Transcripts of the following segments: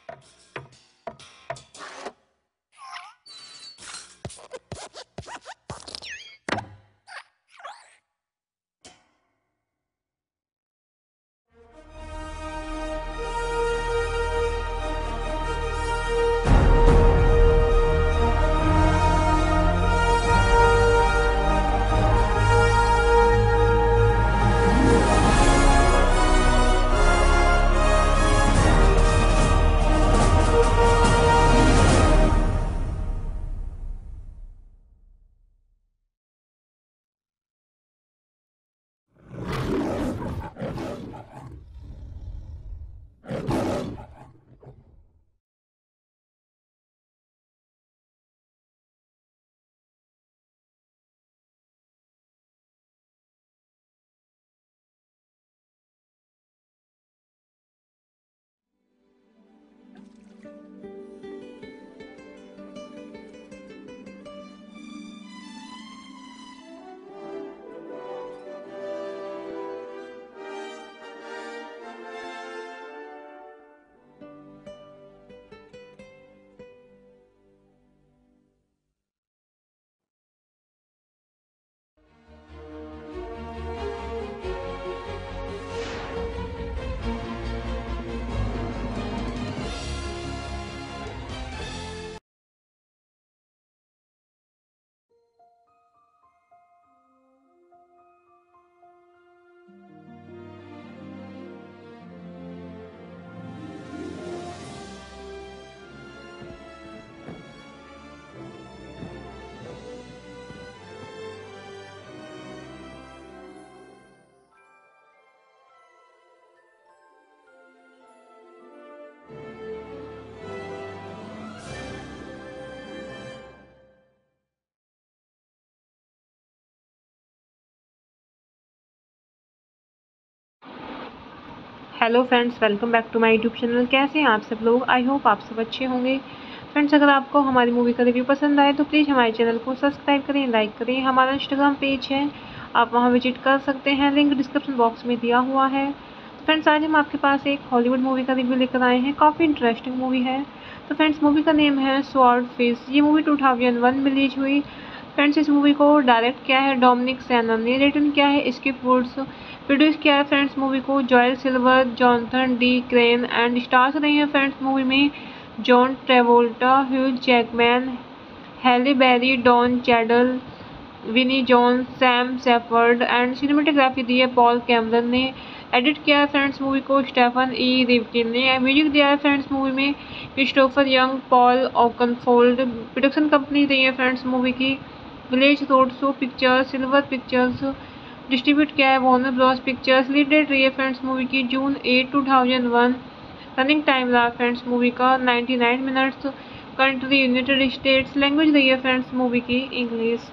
Hello friends, welcome back to my YouTube channel. कैसे हैं आप सब लोग? आई होप आप सब अच्छे होंगे। फ्रेंड्स, अगर आपको हमारी मूवी का रिव्यू पसंद आए तो प्लीज़ हमारे चैनल को सब्सक्राइब करें, लाइक करें। हमारा इंस्टाग्राम पेज है, आप वहां विजिट कर सकते हैं, लिंक डिस्क्रिप्शन बॉक्स में दिया हुआ है। तो फ्रेंड्स, आज हम आपके पास एक हॉलीवुड मूवी का रिव्यू लेकर आए हैं। काफ़ी इंटरेस्टिंग मूवी है। तो फ्रेंड्स, मूवी का नेम है स्वॉर्डफिश। ये मूवी 2001 में रिलीज हुई। फ्रेंड्स, इस मूवी को डायरेक्ट किया है डोमिनिक सेना ने, रिटर्न किया है स्किप वुड्स, प्रोड्यूस किया है फ्रेंड्स मूवी को Joel Silver, Jonathan D crane and stars रही हैं फ्रेंड्स मूवी में John Travolta, huge Jackman, Halle Berry, Don Cheadle, Vinnie Jones, Sam Shepard and cinematography दी है पॉल कैमरन ने। एडिट किया है फ्रेंड्स मूवी को स्टेफन ई रिवकिन ने। म्यूजिक दिया है फ्रेंड्स मूवी में Christopher Young, Paul Oakenfold. Production company रही है फ्रेंड्स मूवी की Village Roadshow Pictures, Silver Pictures. Distribute किया है Warner Bros Pictures. Lead date रही है फ्रेंड्स मूवी की जून 8, 2001। रनिंग टाइम रहा फ्रेंड्स मूवी का 99 minutes. Country United States. Language रही है फ्रेंड्स मूवी की English.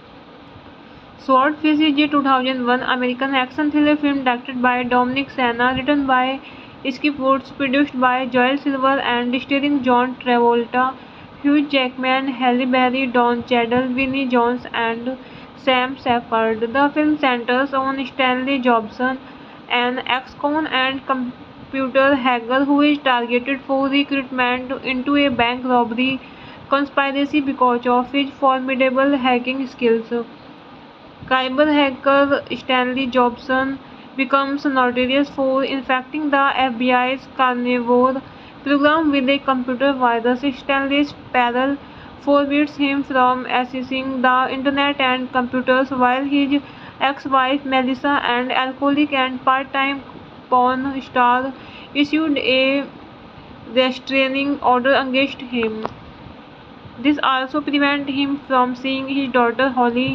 Swordfish is a 2001 American action thriller film directed by Dominic Sena, written by Skip Woods, produced by Joel Silver and starring John Travolta, Hugh Jackman, Halle Berry, Don Cheadle, Vinnie Jones and Sam Shepard. The film centers on Stanley Jobson, an ex-con and computer hacker who is targeted for recruitment into a bank robbery conspiracy because of his formidable hacking skills. Cyber hacker Stanley Jobson becomes notorious for infecting the FBI's carnivore program with a computer virus. Stanley's peril forbids him from accessing the internet and computers, while his ex-wife Melissa and alcoholic and part-time porn star issued a restraining order against him. This also prevents him from seeing his daughter Holly.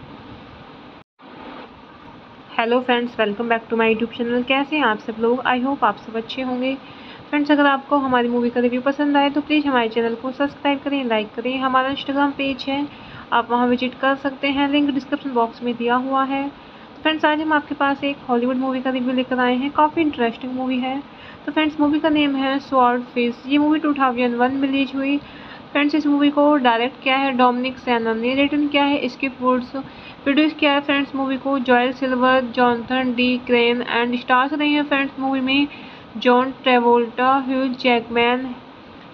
Hello friends, welcome back to my YouTube channel. कैसे हैं आप सब लोग? I hope आप सब अच्छे होंगे। Friends, अगर आपको हमारी मूवी का रिव्यू पसंद आए तो प्लीज़ हमारे चैनल को सब्सक्राइब करें, लाइक करें। हमारा इंस्टाग्राम पेज है, आप वहां विजिट कर सकते हैं, लिंक डिस्क्रिप्शन बॉक्स में दिया हुआ है। तो फ्रेंड्स, आज हम आपके पास एक हॉलीवुड मूवी का रिव्यू लेकर आए हैं। काफ़ी इंटरेस्टिंग मूवी है। तो फ्रेंड्स, मूवी का नेम है स्वॉर्डफिश। ये मूवी 2001 में रिलीज हुई। फ्रेंड्स, इस मूवी को डायरेक्ट किया है डोमिनिक सेना ने, रिटर्न किया है स्किप वुड्स, प्रोड्यूस किया है फ्रेंड्स मूवी को Joel Silver, Jonathan D crane and stars रही हैं फ्रेंड्स मूवी में John Travolta, huge Jackman,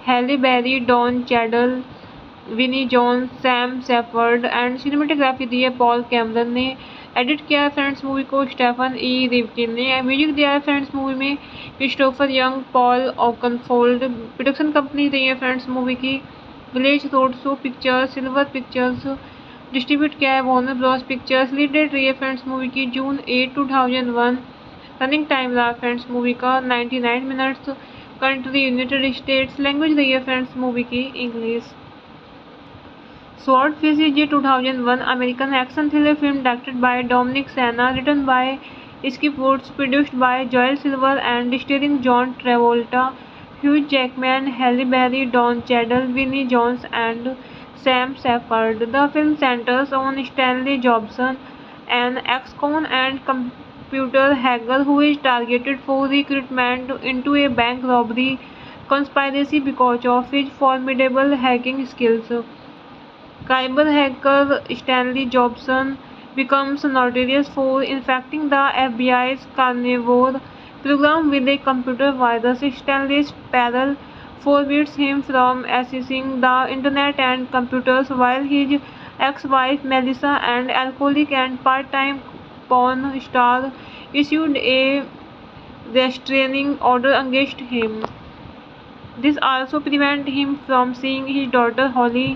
Halle Berry, Don Cheadle, Vinnie Jones, Sam Shepard and cinematography दी है पॉल कैमरन ने। एडिट किया है फ्रेंड्स मूवी को स्टेफन ई रिवकिन ने। म्यूजिक दिया है फ्रेंड्स मूवी में Christopher Young, Paul Oakenfold. Production company रही है फ्रेंड्स मूवी की Village Roadshow Pictures, Silver Pictures. Distribute किया है Warner Bros Pictures. Lead date रही है फ्रेंड्स मूवी की जून 8, 2001। रनिंग टाइम रहा फ्रेंड्स मूवी का 99 minutes. Country United States. Language रही है फ्रेंड्स मूवी की English. Swordfish is a 2001 American action thriller film directed by Dominic Sena, written by Skip Woods, produced by Joel Silver and starring John Travolta, Hugh Jackman, Halle Berry, Don Cheadle, Vinnie Jones and Sam Shepard. The film centers on Stanley Jobson, an ex-con and computer hacker who is targeted for recruitment into a bank robbery conspiracy because of his formidable hacking skills. Cyber hacker Stanley Jobson becomes notorious for infecting the FBI's carnivore program with a computer virus. Stanley's peril forbids him from accessing the internet and computers, while his ex-wife Melissa and alcoholic and part-time porn star issued a restraining order against him. This also prevents him from seeing his daughter Holly.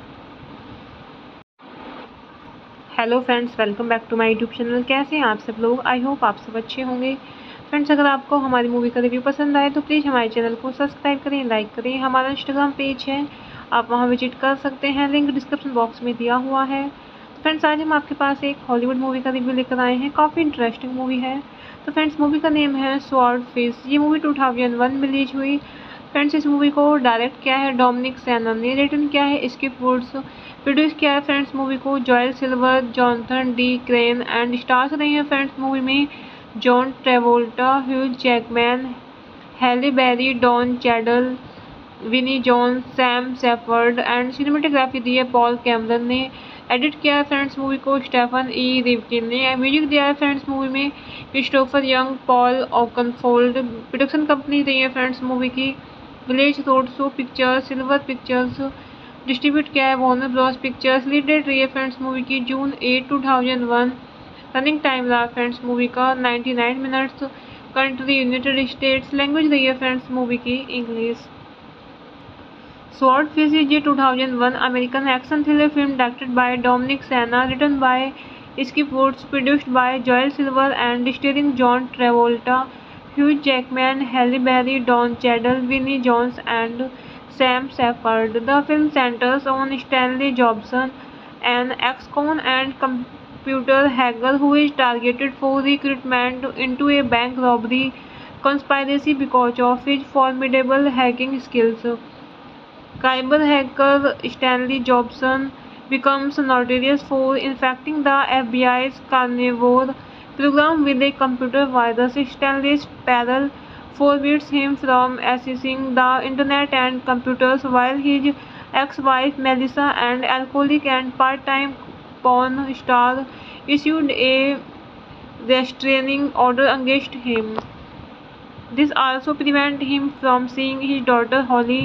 Hello friends, welcome back to my YouTube channel. कैसे हैं आप सब लोग? I hope आप सब अच्छे होंगे। Friends, अगर आपको हमारी मूवी का रिव्यू पसंद आए तो प्लीज़ हमारे चैनल को सब्सक्राइब करें, लाइक करें। हमारा इंस्टाग्राम पेज है, आप वहां विजिट कर सकते हैं, लिंक डिस्क्रिप्शन बॉक्स में दिया हुआ है। फ्रेंड्स, आज हम आपके पास एक हॉलीवुड मूवी का रिव्यू लेकर आए हैं। काफ़ी इंटरेस्टिंग मूवी है। तो फ्रेंड्स, मूवी का नेम है स्वॉर्डफिश। ये मूवी 2001 में रिलीज हुई। फ्रेंड्स, इस मूवी को डायरेक्ट किया है डोमिनिक सेना ने, रिटन किया है स्किप वुड्स, प्रोड्यूस किया है फ्रेंड्स मूवी को Joel Silver, Jonathan D crane and stars रही हैं फ्रेंड्स मूवी में John Travolta, Hugh Jackman, Halle Berry, Don Cheadle, Vinnie Jones, Sam Shepard and cinematography दी है पॉल कैमरन ने। एडिट किया है फ्रेंड्स मूवी को स्टेफन ई रिवकिन ने। म्यूजिक दिया है फ्रेंड्स मूवी में Christopher Young, Paul Oakenfold. Production company रही है फ्रेंड्स मूवी की Village Roadshow Pictures, Silver Pictures. Distribute किया है Warner Bros Pictures. Lead date रही है फ्रेंड्स मूवी की जून 8, 2001। रनिंग टाइम रहा फ्रेंड्स मूवी का 99 minutes. Country United States. Language रही है फ्रेंड्स मूवी की English. Swordfish is a 2001 American action thriller film directed by Dominic Sena, written by Skip Woods, produced by Joel Silver and starring John Travolta, Hugh Jackman, Halle Berry, Don Cheadle, Vinnie Jones and Sam Shepard. The film centers on Stanley Jobson, an ex-con and computer hacker who is targeted for recruitment into a bank robbery conspiracy because of his formidable hacking skills. Cyber hacker Stanley Jobson becomes notorious for infecting the FBI's carnivore program with a computer virus. Stanley's peril forbids him from accessing the internet and computers, while his ex-wife Melissa and alcoholic and part-time porn star issued a restraining order against him. This also prevents him from seeing his daughter Holly.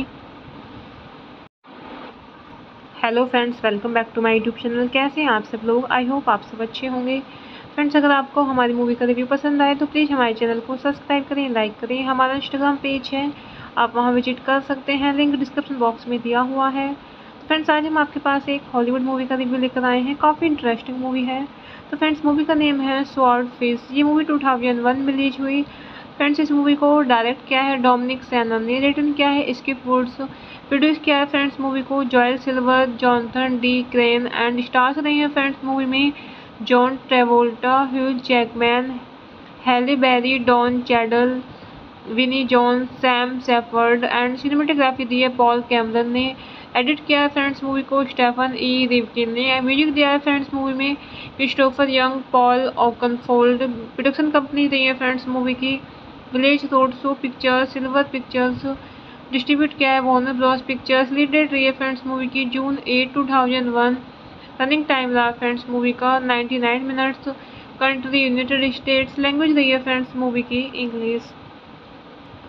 Hello friends, welcome back to my YouTube channel. कैसे हैं आप सब लोग? I hope आप सब अच्छे होंगे। Friends, अगर आपको हमारी मूवी का रिव्यू पसंद आए तो प्लीज़ हमारे चैनल को सब्सक्राइब करें, लाइक करें। हमारा इंस्टाग्राम पेज है, आप वहां विजिट कर सकते हैं, लिंक डिस्क्रिप्शन बॉक्स में दिया हुआ है। फ्रेंड्स, आज हम आपके पास एक हॉलीवुड मूवी का रिव्यू लेकर आए हैं। काफ़ी इंटरेस्टिंग मूवी है। तो फ्रेंड्स, मूवी का नेम है स्वॉर्डफिश। ये मूवी 2001 में रिलीज हुई। फ्रेंड्स, इस मूवी को डायरेक्ट किया है डोमिनिक सेना ने, रिटन किया है स्किप वुड्स, प्रोड्यूस किया है फ्रेंड्स मूवी को Joel Silver, Jonathan D crane and stars रही हैं फ्रेंड्स मूवी में John Travolta, Hugh Jackman, Halle Berry, Don Cheadle, Vinnie Jones, Sam Shepard and cinematography दी है पॉल कैमरन ने। एडिट किया है फ्रेंड्स मूवी को स्टेफन ई रिवकिन ने। म्यूजिक दिया है फ्रेंड्स मूवी में Christopher Young, Paul Oakenfold. Production company रही है फ्रेंड्स मूवी की Village Roadshow Pictures, Silver Pictures. Distribute किया है Warner Bros Pictures. Lead date रही है फ्रेंड्स मूवी की जून 8, 2001। रनिंग टाइम रहा फ्रेंड्स मूवी का 99 minutes. Country United States. Language रही है फ्रेंड्स मूवी की English.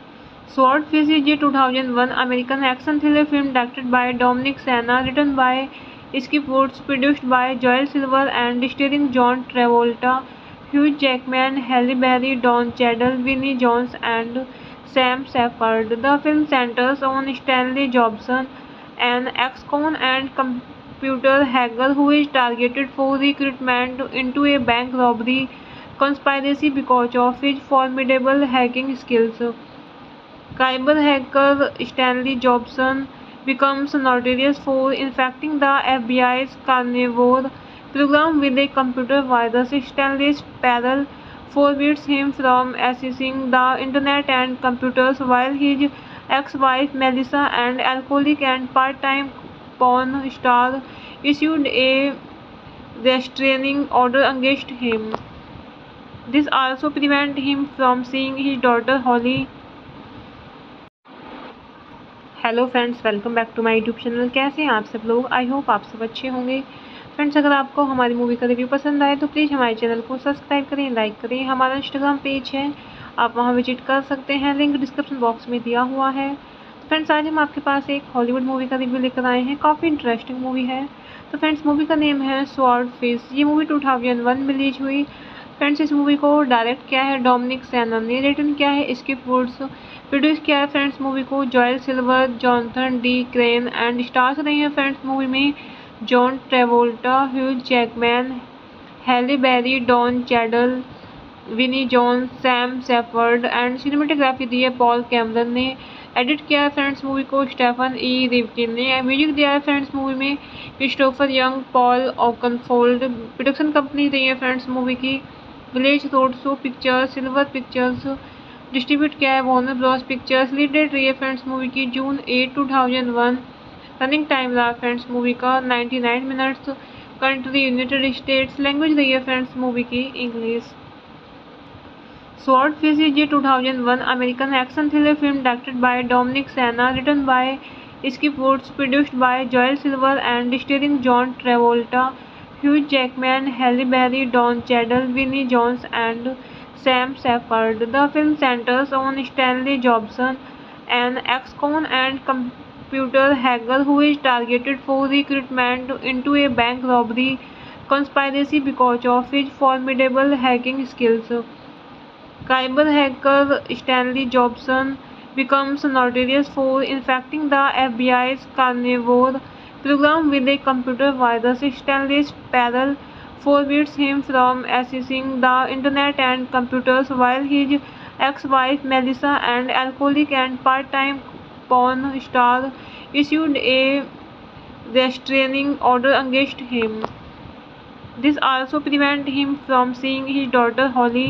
Swordfish is a 2001 American action thriller film directed by Dominic Sena, written by Skip Woods, produced by Joel Silver, and starring John Travolta, Hugh Jackman, Halle Berry, Don Cheadle, Vinnie Jones, and Sam Shepard. The film centers on Stanley Jobson, an ex-con and computer hacker who is targeted for recruitment into a bank robbery conspiracy because of his formidable hacking skills. Cyber hacker Stanley Jobson becomes notorious for infecting the FBI's carnivore program with a computer virus. Stanley's peril forbids him from accessing the internet and computers, while his ex-wife Melissa, an alcoholic and part-time porn star, issued a restraining order against him. This also prevents him from seeing his daughter Holly. Hello friends, welcome back to my YouTube channel. कैसे हैं आप सब लोग? I hope आप सब अच्छे होंगे। Friends, अगर आपको हमारी मूवी का रिव्यू पसंद आए तो प्लीज़ हमारे चैनल को सब्सक्राइब करें, लाइक करें। हमारा इंस्टाग्राम पेज है, आप वहां विजिट कर सकते हैं, लिंक डिस्क्रिप्शन बॉक्स में दिया हुआ है। फ्रेंड्स, आज हम आपके पास एक हॉलीवुड मूवी का रिव्यू लेकर आए हैं। काफ़ी इंटरेस्टिंग मूवी है। तो फ्रेंड्स, मूवी का नेम है स्वॉर्डफिश। ये मूवी 2001 में रिलीज हुई। फ्रेंड्स, इस मूवी को डायरेक्ट किया है डोमिनिक सेना ने, रिटन किया है स्किप वुड्स, प्रोड्यूस किया है फ्रेंड्स मूवी को Joel Silver, Jonathan D crane, and stars रही हैं फ्रेंड्स मूवी में John Travolta, Hugh Jackman, Halle Berry, Don Cheadle, Vinnie Jones, Sam Shepard, and cinematography दी है पॉल कैमरन ने। एडिट किया है फ्रेंड्स मूवी को स्टेफन ई रिवकिन ने। म्यूजिक दिया है फ्रेंड्स मूवी में Christopher Young, Paul Oakenfold. Production company रही है फ्रेंड्स मूवी की Village Roadshow Pictures, Silver Pictures. Distribute किया है Warner Bros Pictures. Lead date रही है फ्रेंड्स मूवी की जून 8, 2001। रनिंग टाइम रहा फ्रेंड्स मूवी का 99 minutes. Country United States. Language रही है फ्रेंड्स मूवी की English. Swordfish is a 2001 American action thriller film directed by Dominic Sena, written by Skip Woods, produced by Joel Silver, and starring John Travolta, Hugh Jackman, Halle Berry, Don Cheadle, Vinnie Jones, and Sam Shepard. The film centers on Stanley Jobson, an ex-con and computer hacker who is targeted for recruitment into a bank robbery conspiracy because of his formidable hacking skills. Cyber hacker Stanley Jobson becomes notorious for infecting the FBI's carnivore program with a computer virus. Stanley's peril forbids him from accessing the internet and computers, while his ex-wife Melissa, an alcoholic and part-time porn star, issued a restraining order against him. This also prevents him from seeing his daughter Holly.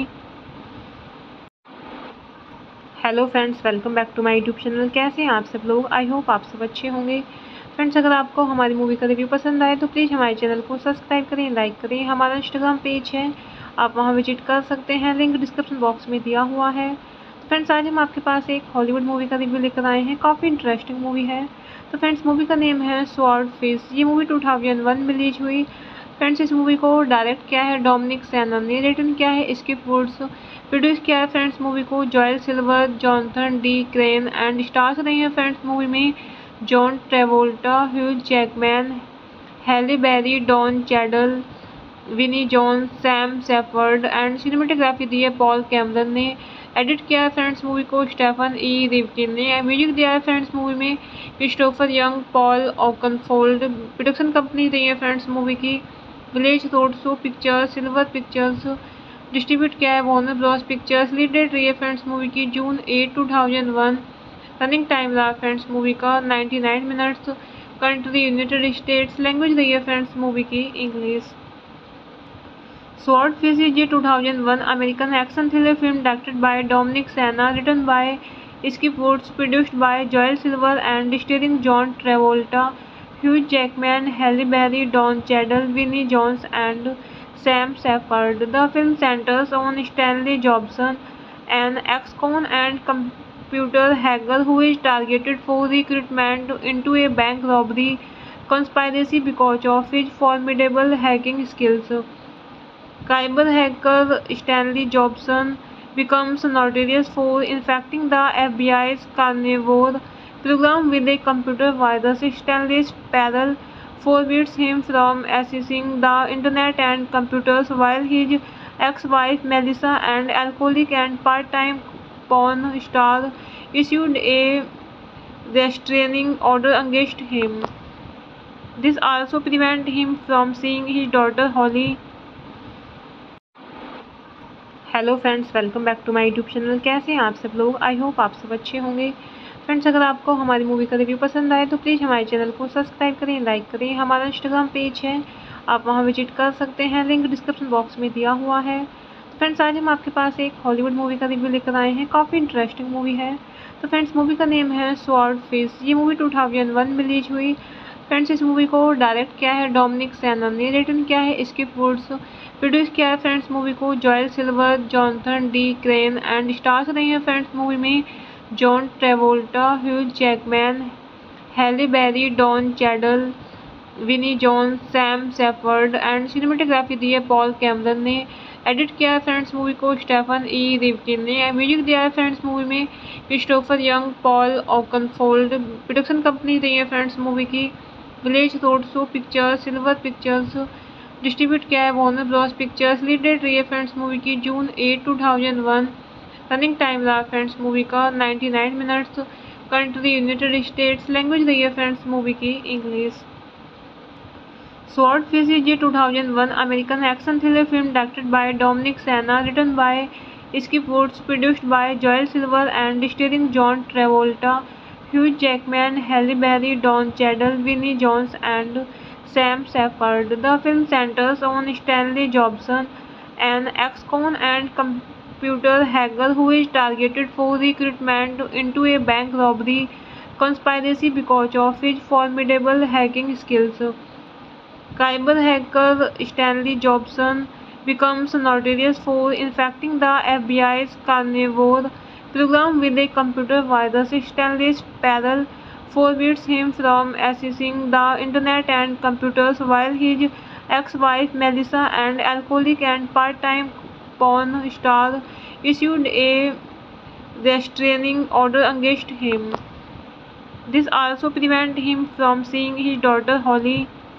Hello friends, welcome back to my YouTube channel. कैसे हैं आप सब लोग? I hope आप सब अच्छे होंगे। Friends, अगर आपको हमारी मूवी का रिव्यू पसंद आए तो प्लीज़ हमारे चैनल को सब्सक्राइब करें, लाइक करें। हमारा इंस्टाग्राम पेज है, आप वहां विजिट कर सकते हैं, लिंक डिस्क्रिप्शन बॉक्स में दिया हुआ है। फ्रेंड्स, आज हम आपके पास एक हॉलीवुड मूवी का रिव्यू लेकर आए हैं। काफ़ी इंटरेस्टिंग मूवी है। तो फ्रेंड्स, मूवी का नेम है स्वॉर्डफिश। ये मूवी 2001 में रिलीज हुई। फ्रेंड्स, इस मूवी को डायरेक्ट किया है डोमिनिक सेना ने, रिटन किया है स्किप वुड्स, प्रोड्यूस किया है फ्रेंड्स मूवी को Joel Silver, Jonathan D crane, and stars रही हैं फ्रेंड्स मूवी में John Travolta, Hugh Jackman, Halle Berry, Don Cheadle, Vinnie Jones, Sam Shepard, and cinematography दी है पॉल कैमरन ने। एडिट किया है फ्रेंड्स मूवी को स्टेफन ई रिवकिन ने। म्यूजिक दिया है फ्रेंड्स मूवी में Christopher Young, Paul Oakenfold. Production company रही है फ्रेंड्स मूवी की Village Roadshow Pictures, Silver Pictures. Distribute किया है Warner Bros Pictures. Lead date रही है फ्रेंड्स मूवी की जून 8, 2001। रनिंग टाइम रहा फ्रेंड्स मूवी का 99 minutes. Country United States. Language रही है फ्रेंड्स मूवी की English. Swordfish is a 2001 American action thriller film directed by Dominic Sena, written by Skip Woods, produced by Joel Silver, and starring John Travolta, Hugh Jackman, Halle Berry, Don Cheadle, Vinnie Jones, and Sam Shepard. The film centers on Stanley Jobson, an ex-con and computer hacker who is targeted for recruitment into a bank robbery conspiracy because of his formidable hacking skills. Cyber hacker Stanley Jobson becomes notorious for infecting the FBI's carnivore program with a computer virus. Stanley's peril forbids him from accessing the internet and computers, while his ex-wife Melissa and alcoholic and part-time porn star issued a restraining order against him. This also prevents him from seeing his daughter Holly. Hello friends, welcome back to my YouTube channel. कैसे हैं आप सब लोग? I hope आप सब अच्छे होंगे। Friends, अगर आपको हमारी मूवी का रिव्यू पसंद आए तो प्लीज़ हमारे चैनल को सब्सक्राइब करें, लाइक करें। हमारा इंस्टाग्राम पेज है, आप वहां विजिट कर सकते हैं, लिंक डिस्क्रिप्शन बॉक्स में दिया हुआ है। फ्रेंड्स, आज हम आपके पास एक हॉलीवुड मूवी का रिव्यू लेकर आए हैं। काफ़ी इंटरेस्टिंग मूवी है। तो फ्रेंड्स, मूवी का नेम है स्वॉर्डफिश। ये मूवी 2001 में रिलीज हुई। फ्रेंड्स, इस मूवी को डायरेक्ट किया है डोमिनिक सेना ने, रिटर्न किया है स्किप वुड्स, प्रोड्यूस किया है फ्रेंड्स मूवी को Joel Silver, Jonathan D crane and stars रही है फ्रेंड्स मूवी में John Travolta, huge Jackman, Halle Berry, Don Cheadle, Vinnie Jones, Sam Shepard and cinematography दी है पॉल कैमरन ने। एडिट किया है फ्रेंड्स मूवी को स्टेफन ई रिवकिन ने। म्यूजिक दिया है फ्रेंड्स मूवी में Christopher Young, Paul Oakenfold. Production company रही है फ्रेंड्स मूवी की Village Roadshow Pictures, Silver Pictures. Distribute किया है Warner Bros Pictures. Lead date रही है फ्रेंड्स मूवी की जून 8, 2001। रनिंग टाइम रहा फ्रेंड्स मूवी का 99 minutes. Country United States. Language रही है फ्रेंड्स मूवी की English. Swordfish is a 2001 American action thriller film directed by Dominic Sena, written by Skip Woods, produced by Joel Silver and starring John Travolta, huge Jackman, Halle Berry, Don Cheadle, Vinnie Jones and Sam Shepard. The film centers on Stanley Jobson, an ex-con and computer hacker who is targeted for recruitment into a bank robbery conspiracy because of his formidable hacking skills. Cyber hacker Stanley Jobson becomes notorious for infecting the FBI's carnivore program with a computer virus. Stanley's peril forbids him from accessing the internet and computers, while his ex-wife Melissa and alcoholic and part-time porn star issued a restraining order against him. This also prevents him from seeing his daughter Holly.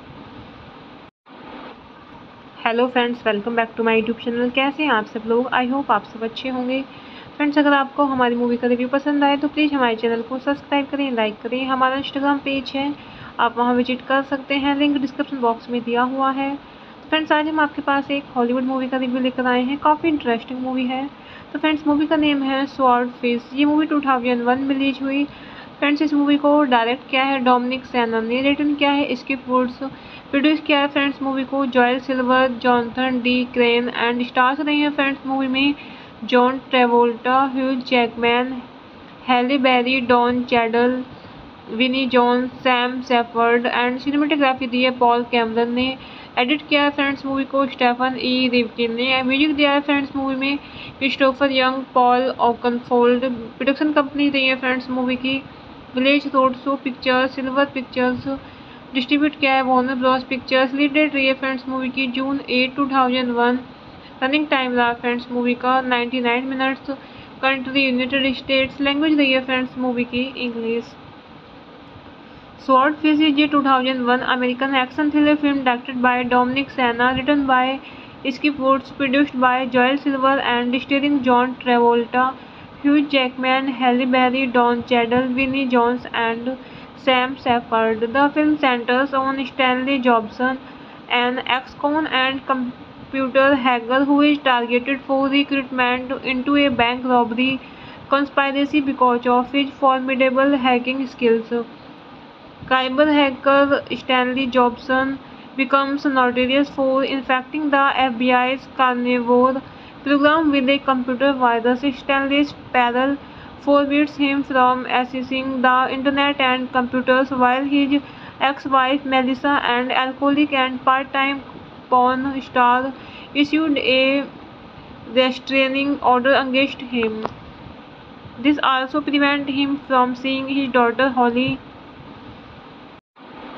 Hello friends, welcome back to my YouTube channel. कैसे हैं आप सब लोग? I hope आप सब अच्छे होंगे। Friends, अगर आपको हमारी मूवी का रिव्यू पसंद आए तो प्लीज़ हमारे चैनल को सब्सक्राइब करें, लाइक करें। हमारा इंस्टाग्राम पेज है, आप वहां विजिट कर सकते हैं, लिंक डिस्क्रिप्शन बॉक्स में दिया हुआ है। फ्रेंड्स, आज हम आपके पास एक हॉलीवुड मूवी का रिव्यू लेकर आए हैं। काफ़ी इंटरेस्टिंग मूवी है। तो फ्रेंड्स, मूवी का नेम है स्वॉर्डफिश। ये मूवी 2001 में रिलीज हुई। फ्रेंड्स, इस मूवी को डायरेक्ट किया है डोमिनिक सेना ने, रिटर्न किया है स्किप वुड्स, प्रोड्यूस किया है फ्रेंड्स मूवी को Joel Silver, Jonathan D crane and stars रही है फ्रेंड्स मूवी में John Travolta, huge Jackman, Halle Berry, Don Cheadle, Vinnie Jones, Sam Shepard and cinematography दी है पॉल कैमरन ने। एडिट किया है फ्रेंड्स मूवी को स्टेफन ई रिवकिन ने। म्यूजिक दिया है फ्रेंड्स मूवी में Christopher Young, Paul Oakenfold. Production company रही है फ्रेंड्स मूवी की Village Roadshow Pictures, Silver Pictures. Distribute किया है Warner Bros Pictures. Lead date रही है फ्रेंड्स मूवी की जून 8, 2001। रनिंग टाइम रहा फ्रेंड्स मूवी का 99 minutes. Country United States. Language रही है फ्रेंड्स मूवी की English. Swordfish is a 2001 American action thriller film directed by Dominic Sena, written by Skip Woods, produced by Joel Silver and starring John Travolta, huge Jackman, Halle Berry, Don Cheadle, Vinnie Jones and Sam Shepard. The film centers on Stanley Jobson, an ex-con and computer hacker who is targeted for recruitment into a bank robbery conspiracy because of his formidable hacking skills. Cyber hacker Stanley Jobson becomes notorious for infecting the FBI's carnivore program with a computer virus. Stanley's peril forbids him from accessing the internet and computers, while his ex-wife Melissa and alcoholic and part-time porn star issued a restraining order against him. This also prevents him from seeing his daughter Holly.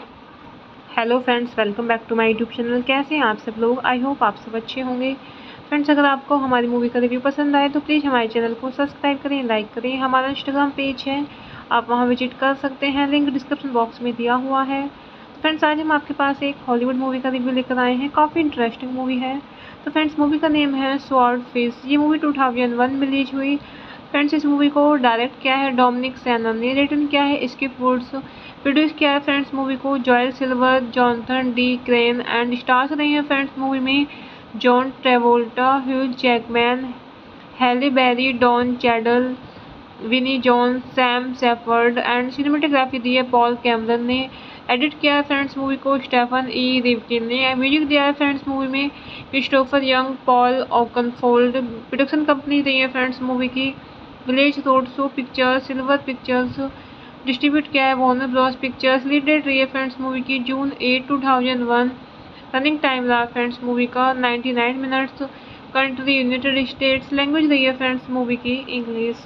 Hello friends, welcome back to my YouTube channel. कैसे हैं आप सब लोग? I hope आप सब अच्छे होंगे। Friends अगर आपको हमारी मूवी का रिव्यू पसंद आए तो प्लीज़ हमारे चैनल को सब्सक्राइब करें, लाइक करें। हमारा इंस्टाग्राम पेज है, आप वहां विजिट कर सकते हैं, लिंक डिस्क्रिप्शन बॉक्स में दिया हुआ है। तो फ्रेंड्स आज हम आपके पास एक हॉलीवुड मूवी का रिव्यू लेकर आए हैं, काफ़ी इंटरेस्टिंग मूवी है। तो फ्रेंड्स मूवी का नेम है स्वॉर्डफिश। ये मूवी 2001 में रिलीज हुई। फ्रेंड्स इस मूवी को डायरेक्ट किया है डोमिनिक सेना ने, रिटन किया है स्किप वुड्स, प्रोड्यूस किया है फ्रेंड्स मूवी को Joel Silver, Jonathan D crane and stars रही है फ्रेंड्स मूवी में John Travolta, huge Jackman, Halle Berry, Don Cheadle, Vinnie Jones, Sam Shepard and cinematography दी है पॉल कैमरन ने। एडिट किया है फ्रेंड्स मूवी को स्टेफन ई रिवकिन ने। म्यूजिक दिया है फ्रेंड्स मूवी में Christopher Young, Paul Oakenfold. Production company रही है फ्रेंड्स मूवी की Village Roadshow Pictures, Silver Pictures. Distribute किया है Warner Bros Pictures. Lead date रही है फ्रेंड्स मूवी की जून 8, 2001। रनिंग टाइम रहा फ्रेंड्स मूवी का 99 minutes. Country United States. Language रही है फ्रेंड्स मूवी की English.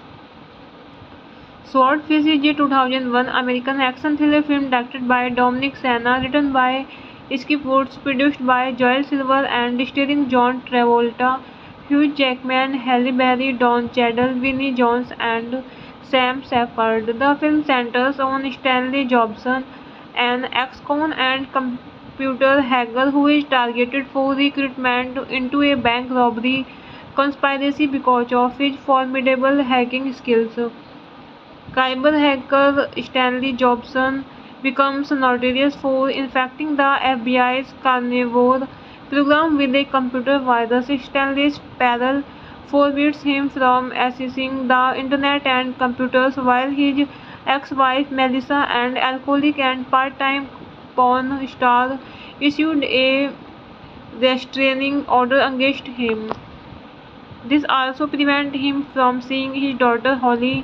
Swordfish is a 2001 American action thriller film directed by Dominic Sena, written by Skip Woods, produced by Joel Silver and starring John Travolta, Hugh Jackman, Halle Berry, Don Cheadle, Vinnie Jones and Sam Shepard. The film centers on Stanley Jobson, an ex-con and computer hacker who is targeted for recruitment into a bank robbery conspiracy because of his formidable hacking skills. Cyber hacker Stanley Jobson becomes notorious for infecting the FBI's carnivore program with a computer virus. Stanley's peril forbids him from accessing the internet and computers, while his ex-wife Melissa and alcoholic and part-time porn star issued a restraining order against him. This also prevents him from seeing his daughter Holly.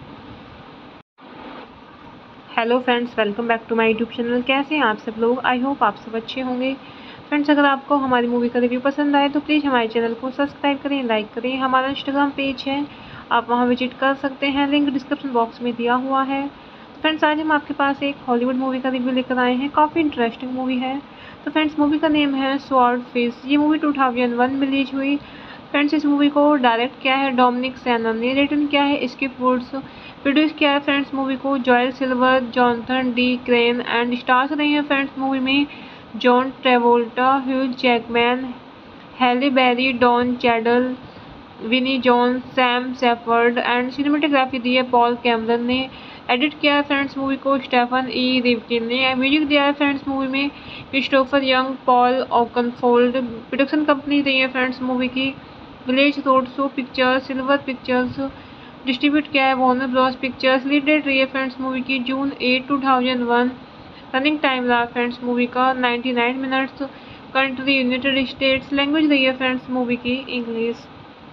Hello friends, welcome back to my YouTube channel. कैसे हैं आप सब लोग? I hope आप सब अच्छे होंगे। Friends अगर आपको हमारी मूवी का रिव्यू पसंद आए तो प्लीज़ हमारे चैनल को सब्सक्राइब करें, लाइक करें। हमारा इंस्टाग्राम पेज है, आप वहां विजिट कर सकते हैं, लिंक डिस्क्रिप्शन बॉक्स में दिया हुआ है। तो फ्रेंड्स आज हम आपके पास एक हॉलीवुड मूवी का रिव्यू लेकर आए हैं, काफ़ी इंटरेस्टिंग मूवी है। तो फ्रेंड्स मूवी का नेम है स्वॉर्डफिश। ये मूवी 2001 में रिलीज हुई। फ्रेंड्स इस मूवी को डायरेक्ट किया है डोमिनिक सेना ने, रिटन किया है स्किप वुड्स, प्रोड्यूस किया है फ्रेंड्स मूवी को Joel Silver, Jonathan D crane and stars रही है फ्रेंड्स मूवी में John Travolta, huge Jackman, Halle Berry, Don Cheadle, Vinnie Jones, Sam Shepard and cinematography दी है पॉल कैमरन ने। एडिट किया है फ्रेंड्स मूवी को स्टेफन ई रिवकिन ने। म्यूजिक दिया है फ्रेंड्स मूवी में Christopher Young, Paul Oakenfold. Production company रही है फ्रेंड्स मूवी की Village Roadshow Pictures, Silver Pictures. Distribute किया है Warner Bros Pictures. Lead date रही है फ्रेंड्स मूवी की जून 8, 2001। रनिंग टाइम रहा फ्रेंड्स मूवी का 99 minutes. Country United States. Language रही है फ्रेंड्स मूवी की English.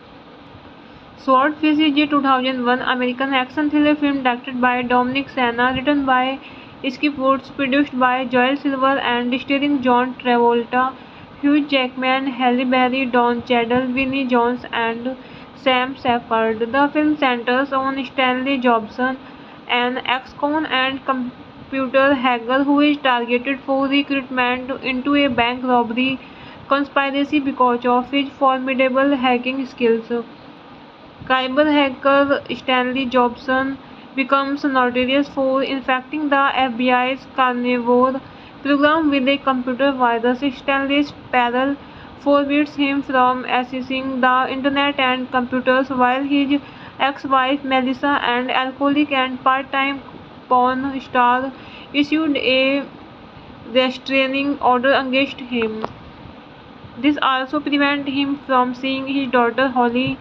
Swordfish is a 2001 American action thriller film directed by Dominic Sena, written by Skip Woods, produced by Joel Silver and starring John Travolta, Hugh Jackman, Halle Berry, Don Cheadle, Vinnie Jones and Sam Shepard. The film centers on Stanley Jobson, an ex-con and computer hacker who is targeted for recruitment into a bank robbery conspiracy because of his formidable hacking skills. Cyber hacker Stanley Jobson becomes notorious for infecting the FBI's carnivore program with a computer virus. Stanley's peril forbids him from accessing the internet and computers, while his ex-wife Melissa and alcoholic and part-time porn star issued a restraining order against him. This also prevents him from seeing his daughter Holly.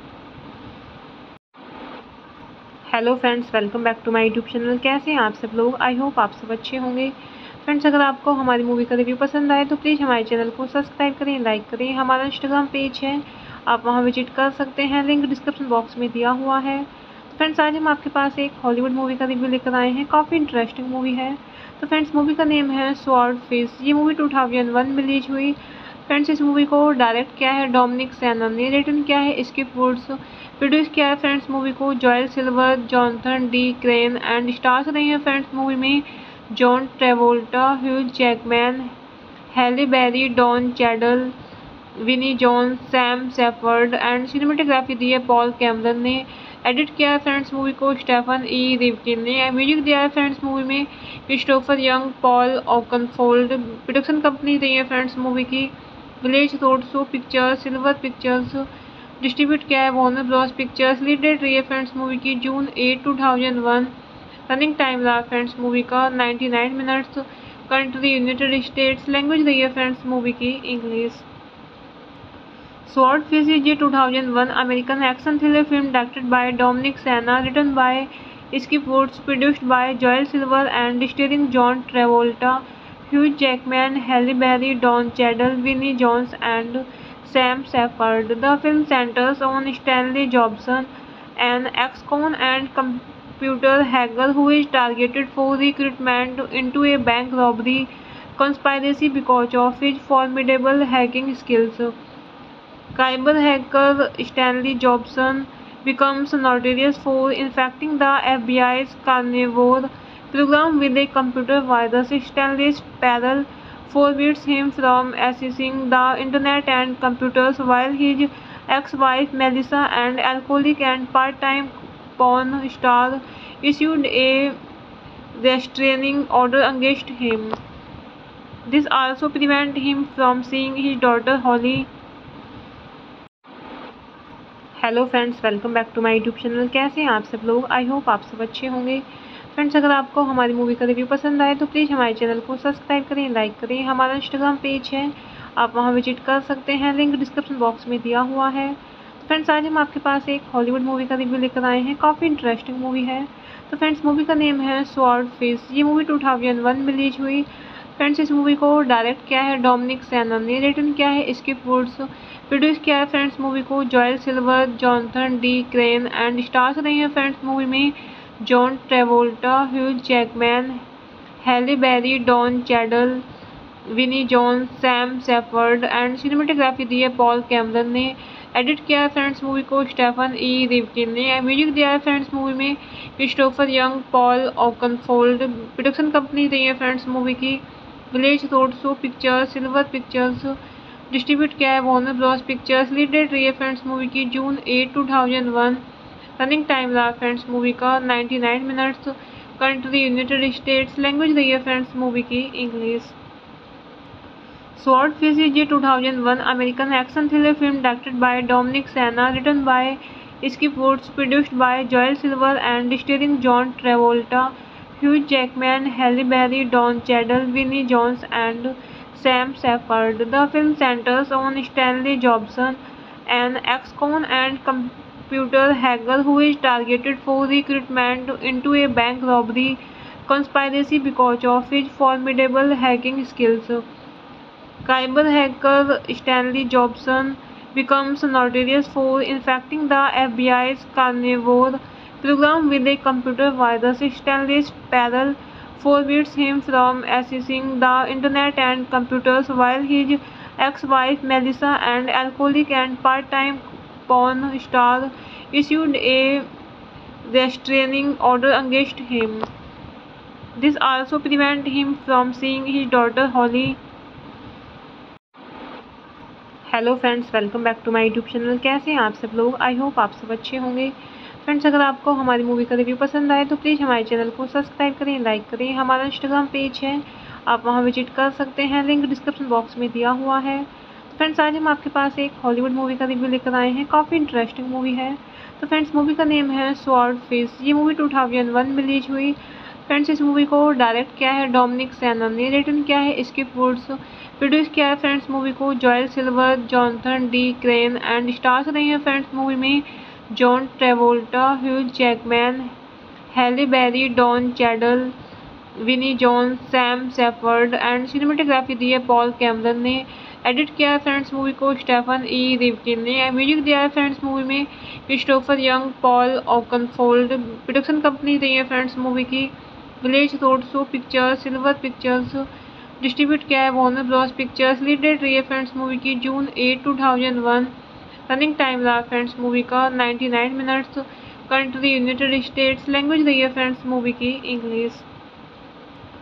Hello friends, welcome back to my YouTube channel. कैसे हैं आप सब लोग? I hope आप सब अच्छे होंगे। Friends अगर आपको हमारी मूवी का रिव्यू पसंद आए तो प्लीज़ हमारे चैनल को सब्सक्राइब करें, लाइक करें। हमारा इंस्टाग्राम पेज है, आप वहां विजिट कर सकते हैं, लिंक डिस्क्रिप्शन बॉक्स में दिया हुआ है। तो फ्रेंड्स आज हम आपके पास एक हॉलीवुड मूवी का रिव्यू लेकर आए हैं, काफ़ी इंटरेस्टिंग मूवी है। तो फ्रेंड्स मूवी का नेम है स्वॉर्डफिश। ये मूवी 2001 में रिलीज हुई। फ्रेंड्स इस मूवी को डायरेक्ट किया है डोमिनिक सेना ने, रिटन किया है स्किप वुड्स, प्रोड्यूस किया है फ्रेंड्स मूवी को Joel Silver, Jonathan D crane and stars रही है फ्रेंड्स मूवी में John Travolta, huge Jackman, Halle Berry, Don Cheadle, Vinnie Jones, Sam Shepard and cinematography दी है पॉल कैमरन ने। एडिट किया है फ्रेंड्स मूवी को स्टेफन ई रिवकिन ने। म्यूजिक दिया है फ्रेंड्स मूवी में Christopher Young, Paul Oakenfold. Production company रही है फ्रेंड्स मूवी की Village Roadshow Pictures, Silver Pictures. Distribute किया है Warner Bros Pictures. Lead date रही है फ्रेंड्स मूवी की जून 8, 2001। रनिंग टाइम रहा फ्रेंड्स मूवी का 99 minutes. Country United States. Language रही है फ्रेंड्स मूवी की English. Swordfish is a 2001 American action thriller film directed by Dominic Sena, written by Skip Woods, produced by Joel Silver and starring John Travolta, Hugh Jackman, Halle Berry, Don Cheadle, Vinnie Jones and Sam Shepard. The film centers on Stanley Jobson, an ex-con and computer hacker who is targeted for recruitment into a bank robbery conspiracy because of his formidable hacking skills. Cyber hacker Stanley Jobson becomes notorious for infecting the FBI's carnivore program with a computer virus. Stanley's peril forbids him from accessing the internet and computers, while his ex-wife Melissa and alcoholic and part-time porn star issued a restraining order against him. This also prevents him from seeing his daughter Holly. Hello friends, welcome back to my YouTube channel. कैसे हैं आप सब लोग? I hope आप सब अच्छे होंगे। Friends, अगर आपको हमारी मूवी का रिव्यू पसंद आए तो प्लीज़ हमारे चैनल को सब्सक्राइब करें, लाइक करें। हमारा इंस्टाग्राम पेज है, आप वहां विजिट कर सकते हैं, लिंक डिस्क्रिप्शन बॉक्स में दिया हुआ है। तो फ्रेंड्स, आज हम आपके पास एक हॉलीवुड मूवी का रिव्यू लेकर आए हैं। काफ़ी इंटरेस्टिंग मूवी है। तो फ्रेंड्स, मूवी का नेम है स्वॉर्डफिश। ये मूवी 2001 में रिलीज हुई। फ्रेंड्स, इस मूवी को डायरेक्ट किया है डोमिनिक सेना ने, रिटन किया है स्किप वुड्स, प्रोड्यूस किया है फ्रेंड्स मूवी को Joel Silver, Jonathan D crane and stars रही हैं फ्रेंड्स मूवी में John Travolta, Hugh Jackman, Halle Berry, Don Cheadle, Vinnie Jones, Sam Shepard and cinematography दी है पॉल कैमरन ने। एडिट किया है फ्रेंड्स मूवी को स्टेफन ई रिवकिन ने। म्यूजिक दिया है फ्रेंड्स मूवी में Christopher Young, Paul Oakenfold. Production company रही है फ्रेंड्स मूवी की Village Roadshow Pictures, Silver Pictures. Distribute किया है Warner Bros Pictures. Lead date रही है फ्रेंड्स मूवी की जून 8, 2001। रनिंग टाइम रहा फ्रेंड्स मूवी का 99 minutes. Country United States. Language रही है फ्रेंड्स मूवी की English. Swordfish is a 2001 American action thriller film directed by Dominic Sena, written by Skip Woods, produced by Joel Silver and starring John Travolta, Hugh Jackman, Halle Berry, Don Cheadle, Vinnie Jones and Sam Shepard. The film centers on Stanley Jobson, an ex-con and computer hacker who is targeted for recruitment into a bank robbery conspiracy because of his formidable hacking skills. Cyber hacker Stanley Jobson becomes notorious for infecting the FBI's carnivore program with a computer virus. Stanley's peril forbids him from accessing the internet and computers, while his ex-wife Melissa and alcoholic and part-time porn star issued a restraining order against him. This also prevents him from seeing his daughter Holly. Hello friends, welcome back to my YouTube channel. कैसे हैं आप सब लोग? I hope आप सब अच्छे होंगे। Friends, अगर आपको हमारी मूवी का रिव्यू पसंद आए तो प्लीज़ हमारे चैनल को सब्सक्राइब करें, लाइक करें। हमारा इंस्टाग्राम पेज है, आप वहां विजिट कर सकते हैं, लिंक डिस्क्रिप्शन बॉक्स में दिया हुआ है। तो फ्रेंड्स, आज हम आपके पास एक हॉलीवुड मूवी का रिव्यू लेकर आए हैं। काफ़ी इंटरेस्टिंग मूवी है। तो फ्रेंड्स, मूवी का नेम है स्वॉर्डफिश। ये मूवी 2001 में रिलीज हुई। फ्रेंड्स, इस मूवी को डायरेक्ट किया है डोमिनिक सेना ने, रिटन किया है स्किप वुड्स, प्रोड्यूस किया है फ्रेंड्स मूवी को Joel Silver, Jonathan D crane and stars रही हैं फ्रेंड्स मूवी में John Travolta, Hugh Jackman, Halle Berry, Don Cheadle, Vinnie Jones, Sam Shepard and cinematography दी है पॉल कैमरन ने। एडिट किया है फ्रेंड्स मूवी को स्टेफन ई रिवकिन ने। म्यूजिक दिया है फ्रेंड्स मूवी में Christopher Young, Paul Oakenfold. Production company रही है फ्रेंड्स मूवी की Village Roadshow Pictures, Silver Pictures. Distribute किया है Warner Bros Pictures. Lead date रही है फ्रेंड्स मूवी की जून 8, 2001। रनिंग टाइम रहा फ्रेंड्स मूवी का 99 minutes. Country United States. Language रही है फ्रेंड्स मूवी की English.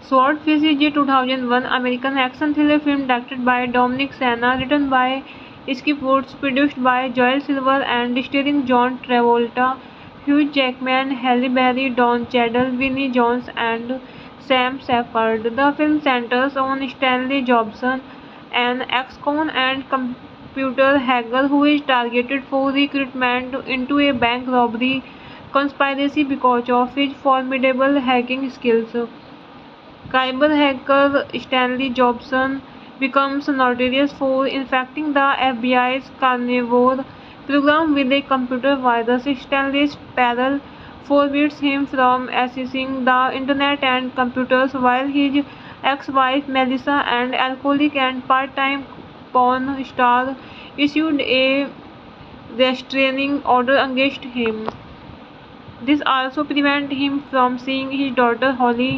Swordfish is a 2001 American action thriller film directed by Dominic Sena, written by Skip Woods, produced by Joel Silver, and starring John Travolta, Hugh Jackman, Halle Berry, Don Cheadle, Vinnie Jones, and Sam Shepard. The film centers on Stanley Jobson, an ex-con and computer hacker who is targeted for recruitment into a bank robbery conspiracy because of his formidable hacking skills. Cyber hacker Stanley Jobson becomes notorious for infecting the FBI's carnivore program with a computer virus. Stanley's peril forbids him from accessing the internet and computers, while his ex-wife Melissa, an alcoholic and part-time porn star, issued a restraining order against him. This also prevents him from seeing his daughter Holly.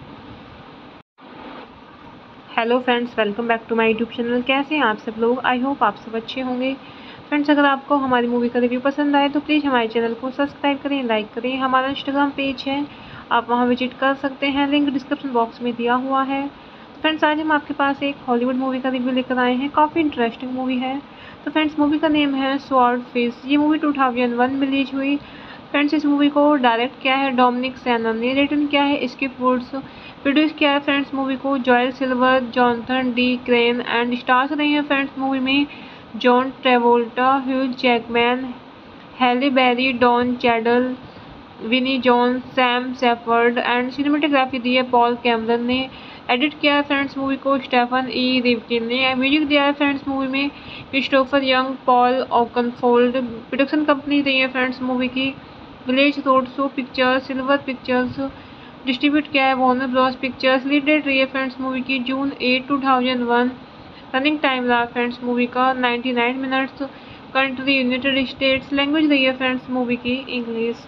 Hello friends, welcome back to my YouTube channel. कैसे हैं आप सब लोग? I hope आप सब अच्छे होंगे। Friends, अगर आपको हमारी मूवी का रिव्यू पसंद आए तो प्लीज़ हमारे चैनल को सब्सक्राइब करें, लाइक करें। हमारा इंस्टाग्राम पेज है, आप वहां विजिट कर सकते हैं, लिंक डिस्क्रिप्शन बॉक्स में दिया हुआ है। फ्रेंड्स, आज हम आपके पास एक हॉलीवुड मूवी का रिव्यू लेकर आए हैं। काफ़ी इंटरेस्टिंग मूवी है। तो फ्रेंड्स, मूवी का नेम है स्वॉर्डफिश। ये मूवी 2001 में रिलीज हुई। फ्रेंड्स, इस मूवी को डायरेक्ट किया है डोमिनिक सेना ने, रिटन किया है स्किप वुड्स, प्रोड्यूस किया है फ्रेंड्स मूवी को Joel Silver, Jonathan D crane, and stars रही हैं फ्रेंड्स मूवी में John Travolta, Hugh Jackman, Halle Berry, Don Cheadle, Vinnie Jones, Sam Shepard, and cinematography दी है पॉल कैमरन ने। एडिट किया है फ्रेंड्स मूवी को स्टेफन ई रिवकिन ने। म्यूजिक दिया है फ्रेंड्स मूवी में Christopher Young, Paul Oakenfold. Production company रही है फ्रेंड्स मूवी की Village Roadshow Pictures, Silver Pictures. Distribute किया है Warner Bros Pictures. Lead date रही है फ्रेंड्स मूवी की जून 8, 2001। रनिंग टाइम रहा फ्रेंड्स मूवी का 99 minutes. Country United States. Language रही है फ्रेंड्स मूवी की English.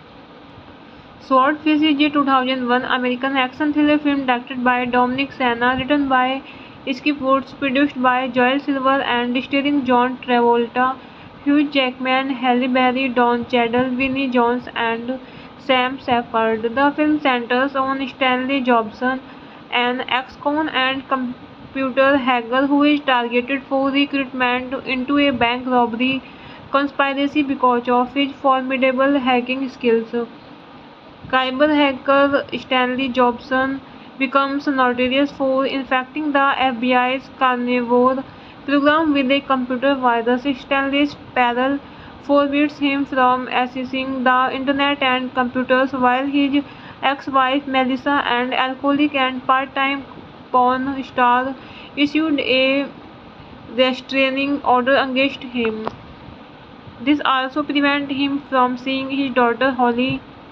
Swordfish is a 2001 American action thriller film directed by Dominic Sena, written by Skip Woods, produced by Joel Silver, and starring John Travolta, Hugh Jackman, Halle Berry, Don Cheadle, Vinnie Jones, and Sam Shepard. The film centers on Stanley Jobson, an ex-con and computer hacker who is targeted for recruitment into a bank robbery conspiracy because of his formidable hacking skills. Cyber hacker Stanley Jobson becomes notorious for infecting the FBI's carnivore program with a computer virus. Stanley's peril forbids him from accessing the internet and computers, while his ex-wife Melissa, an alcoholic and part-time porn star, issued a restraining order against him. This also prevents him from seeing his daughter Holly.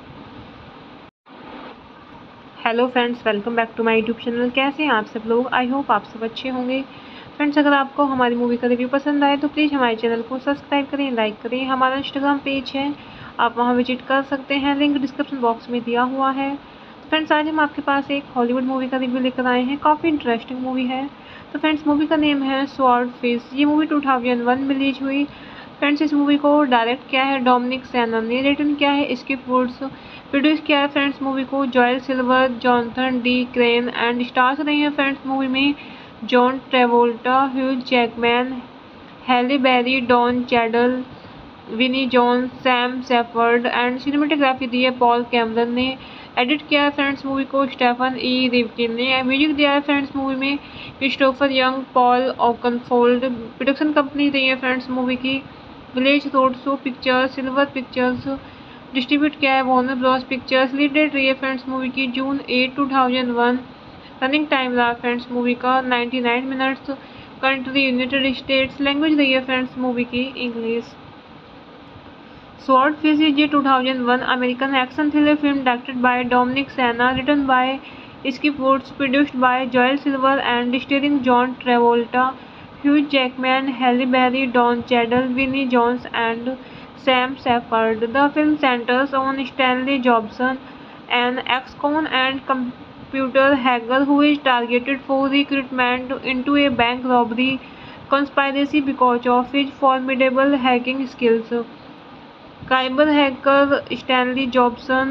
Hello friends, welcome back to my YouTube channel. कैसे हैं आप सब लोग? I hope आप सब अच्छे होंगे। Friends, अगर आपको हमारी मूवी का रिव्यू पसंद आए तो प्लीज़ हमारे चैनल को सब्सक्राइब करें, लाइक करें। हमारा इंस्टाग्राम पेज है, आप वहां विजिट कर सकते हैं, लिंक डिस्क्रिप्शन बॉक्स में दिया हुआ है। फ्रेंड्स, आज हम आपके पास एक हॉलीवुड मूवी का रिव्यू लेकर आए हैं। काफ़ी इंटरेस्टिंग मूवी है। तो फ्रेंड्स, मूवी का नेम है स्वॉर्डफिश। ये मूवी 2001 में रिलीज हुई। फ्रेंड्स, इस मूवी को डायरेक्ट किया है डोमिनिक सेना ने, रिटन किया है स्किप वुड्स, प्रोड्यूस किया है फ्रेंड्स मूवी को Joel Silver, Jonathan D crane, and stars रही हैं फ्रेंड्स मूवी में John Travolta, Hugh Jackman, Halle Berry, Don Cheadle, Vinnie Jones, Sam Shepard, and cinematography दी है पॉल कैमरन ने। एडिट किया है फ्रेंड्स मूवी को स्टेफन ई रिवकिन ने। म्यूजिक दिया है फ्रेंड्स मूवी में Christopher Young, Paul Oakenfold. Production company रही है फ्रेंड्स मूवी की Village Roadshow Pictures, Silver Pictures. Distribute किया है Warner Bros Pictures. Lead date रही है फ्रेंड्स मूवी की जून 8, 2001। रनिंग टाइम रहा फ्रेंड्स मूवी का 99 minutes. Country United States. Language रही है फ्रेंड्स मूवी की English. Swordfish is a 2001 American action thriller film directed by Dominic Sena, written by Skip Woods, produced by Joel Silver, and starring John Travolta, Hugh Jackman, Halle Berry, Don Cheadle, Vinnie Jones, and Sam Shepard. The film centers on Stanley Jobson, an ex-con and computer hacker who is targeted for recruitment into a bank robbery conspiracy because of his formidable hacking skills. Cyber hacker Stanley Jobson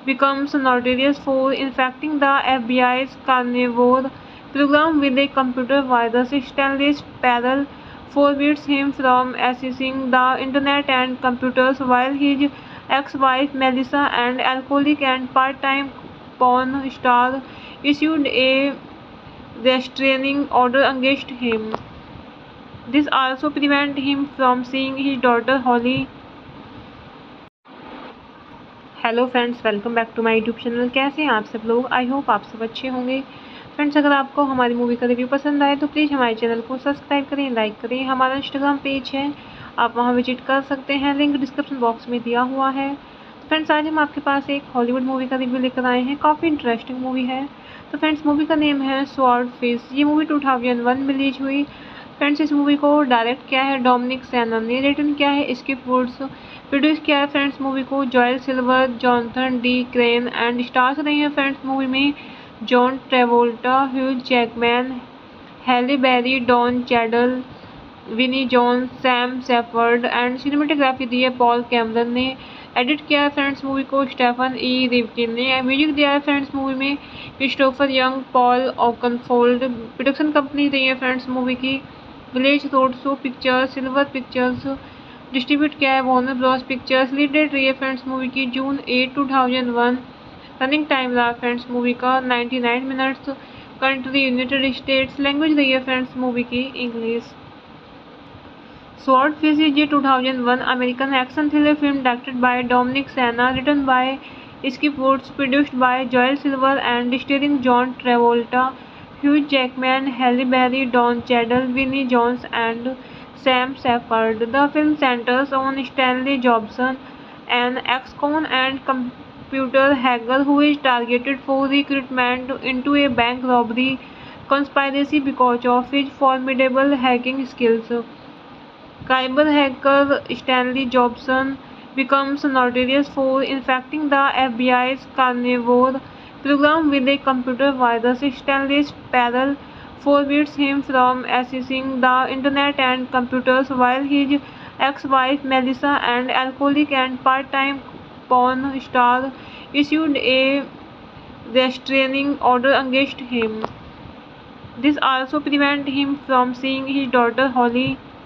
becomes notorious for infecting the FBI's carnivore program with a computer virus. Stanley's peril forbids him from accessing the internet and computers, while his ex-wife Melissa and alcoholic and part-time porn star issued a restraining order against him. This also prevents him from seeing his daughter Holly. Hello friends, welcome back to my YouTube channel. कैसे हैं आप सब लोग? I hope आप सब अच्छे होंगे। Friends, अगर आपको हमारी मूवी का रिव्यू पसंद आए तो प्लीज़ हमारे चैनल को सब्सक्राइब करें, लाइक करें। हमारा इंस्टाग्राम पेज है, आप वहां विजिट कर सकते हैं, लिंक डिस्क्रिप्शन बॉक्स में दिया हुआ है। फ्रेंड्स, आज हम आपके पास एक हॉलीवुड मूवी का रिव्यू लेकर आए हैं। काफ़ी इंटरेस्टिंग मूवी है। तो फ्रेंड्स, मूवी का नेम है स्वॉर्डफिश। ये मूवी 2001 में रिलीज हुई। फ्रेंड्स, इस मूवी को डायरेक्ट किया है डोमिनिक सेना ने, रिटर्न किया है स्किप वुड्स, प्रोड्यूस किया है फ्रेंड्स मूवी को Joel Silver, Jonathan D crane and stars रही है फ्रेंड्स मूवी में John Travolta, huge Jackman, Halle Berry, Don Cheadle, Vinnie Jones, Sam Shepard and cinematography दी है पॉल कैमरन ने। एडिट किया है फ्रेंड्स मूवी को स्टेफन ई रिवकिन ने। म्यूजिक दिया है फ्रेंड्स मूवी में Christopher Young, Paul Oakenfold. Production company रही है फ्रेंड्स मूवी की Village Roadshow Pictures, Silver Pictures. Distribute किया है Warner Bros Pictures. Lead date रही है फ्रेंड्स मूवी की जून 8, 2001। रनिंग टाइम रहा फ्रेंड्स मूवी का 99 minutes. Country United States. Language रही है फ्रेंड्स मूवी की English. Swordfish is a 2001 American action thriller film directed by Dominic Sena, written by Skip Woods, produced by Joel Silver and starring John Travolta, huge Jackman, Halle Berry, Don Cheadle, Vinnie Jones and Sam Shepard. The film centers on Stanley Jobson, an ex-con and computer hacker who is targeted for recruitment into a bank robbery conspiracy because of his formidable hacking skills. Cyber hacker Stanley Jobson becomes notorious for infecting the FBI's carnivore program with a computer virus. Stanley's peril forbids him from accessing the internet and computers, while his ex-wife Melissa and alcoholic and part-time porn star issued a restraining order against him. This also prevents him from seeing his daughter Holly.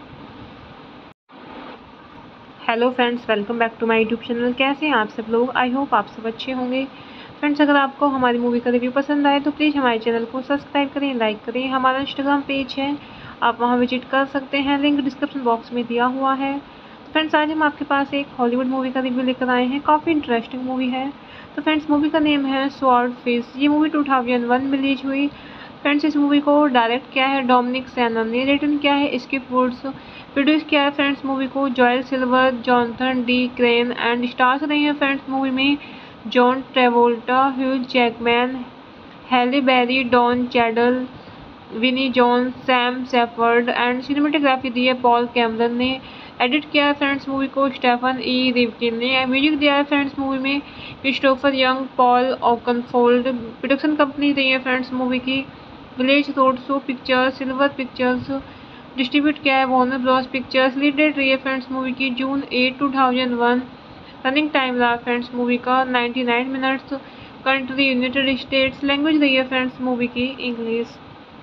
Hello friends, welcome back to my YouTube channel. कैसे हैं आप सब लोग? I hope आप सब अच्छे होंगे। Friends, अगर आपको हमारी मूवी का रिव्यू पसंद आए तो प्लीज़ हमारे चैनल को सब्सक्राइब करें, लाइक करें। हमारा इंस्टाग्राम पेज है, आप वहां विजिट कर सकते हैं, लिंक डिस्क्रिप्शन बॉक्स में दिया हुआ है। फ्रेंड्स, आज हम आपके पास एक हॉलीवुड मूवी का रिव्यू लेकर आए हैं। काफ़ी इंटरेस्टिंग मूवी है। तो फ्रेंड्स, मूवी का नेम है स्वॉर्डफिश। ये मूवी 2001 में रिलीज हुई। फ्रेंड्स, इस मूवी को डायरेक्ट किया है डोमिनिक सेना ने, रिटर्न किया है स्किप वुड्स, प्रोड्यूस किया है फ्रेंड्स मूवी को Joel Silver, Jonathan D crane and stars रही है फ्रेंड्स मूवी में John Travolta, huge Jackman, Halle Berry, Don Cheadle, Vinnie Jones, Sam Shepard and cinematography दी है पॉल कैमरन ने। एडिट किया है फ्रेंड्स मूवी को स्टेफन ई रिवकिन ने। म्यूजिक दिया है फ्रेंड्स मूवी में Christopher Young, Paul Oakenfold. Production company रही है फ्रेंड्स मूवी की Village Roadshow Pictures, Silver Pictures. Distribute किया है Warner Bros Pictures. Lead date रही है फ्रेंड्स मूवी की जून 8, 2001। रनिंग टाइम रहा फ्रेंड्स मूवी का 99 minutes. Country United States. Language रही है फ्रेंड्स मूवी की English.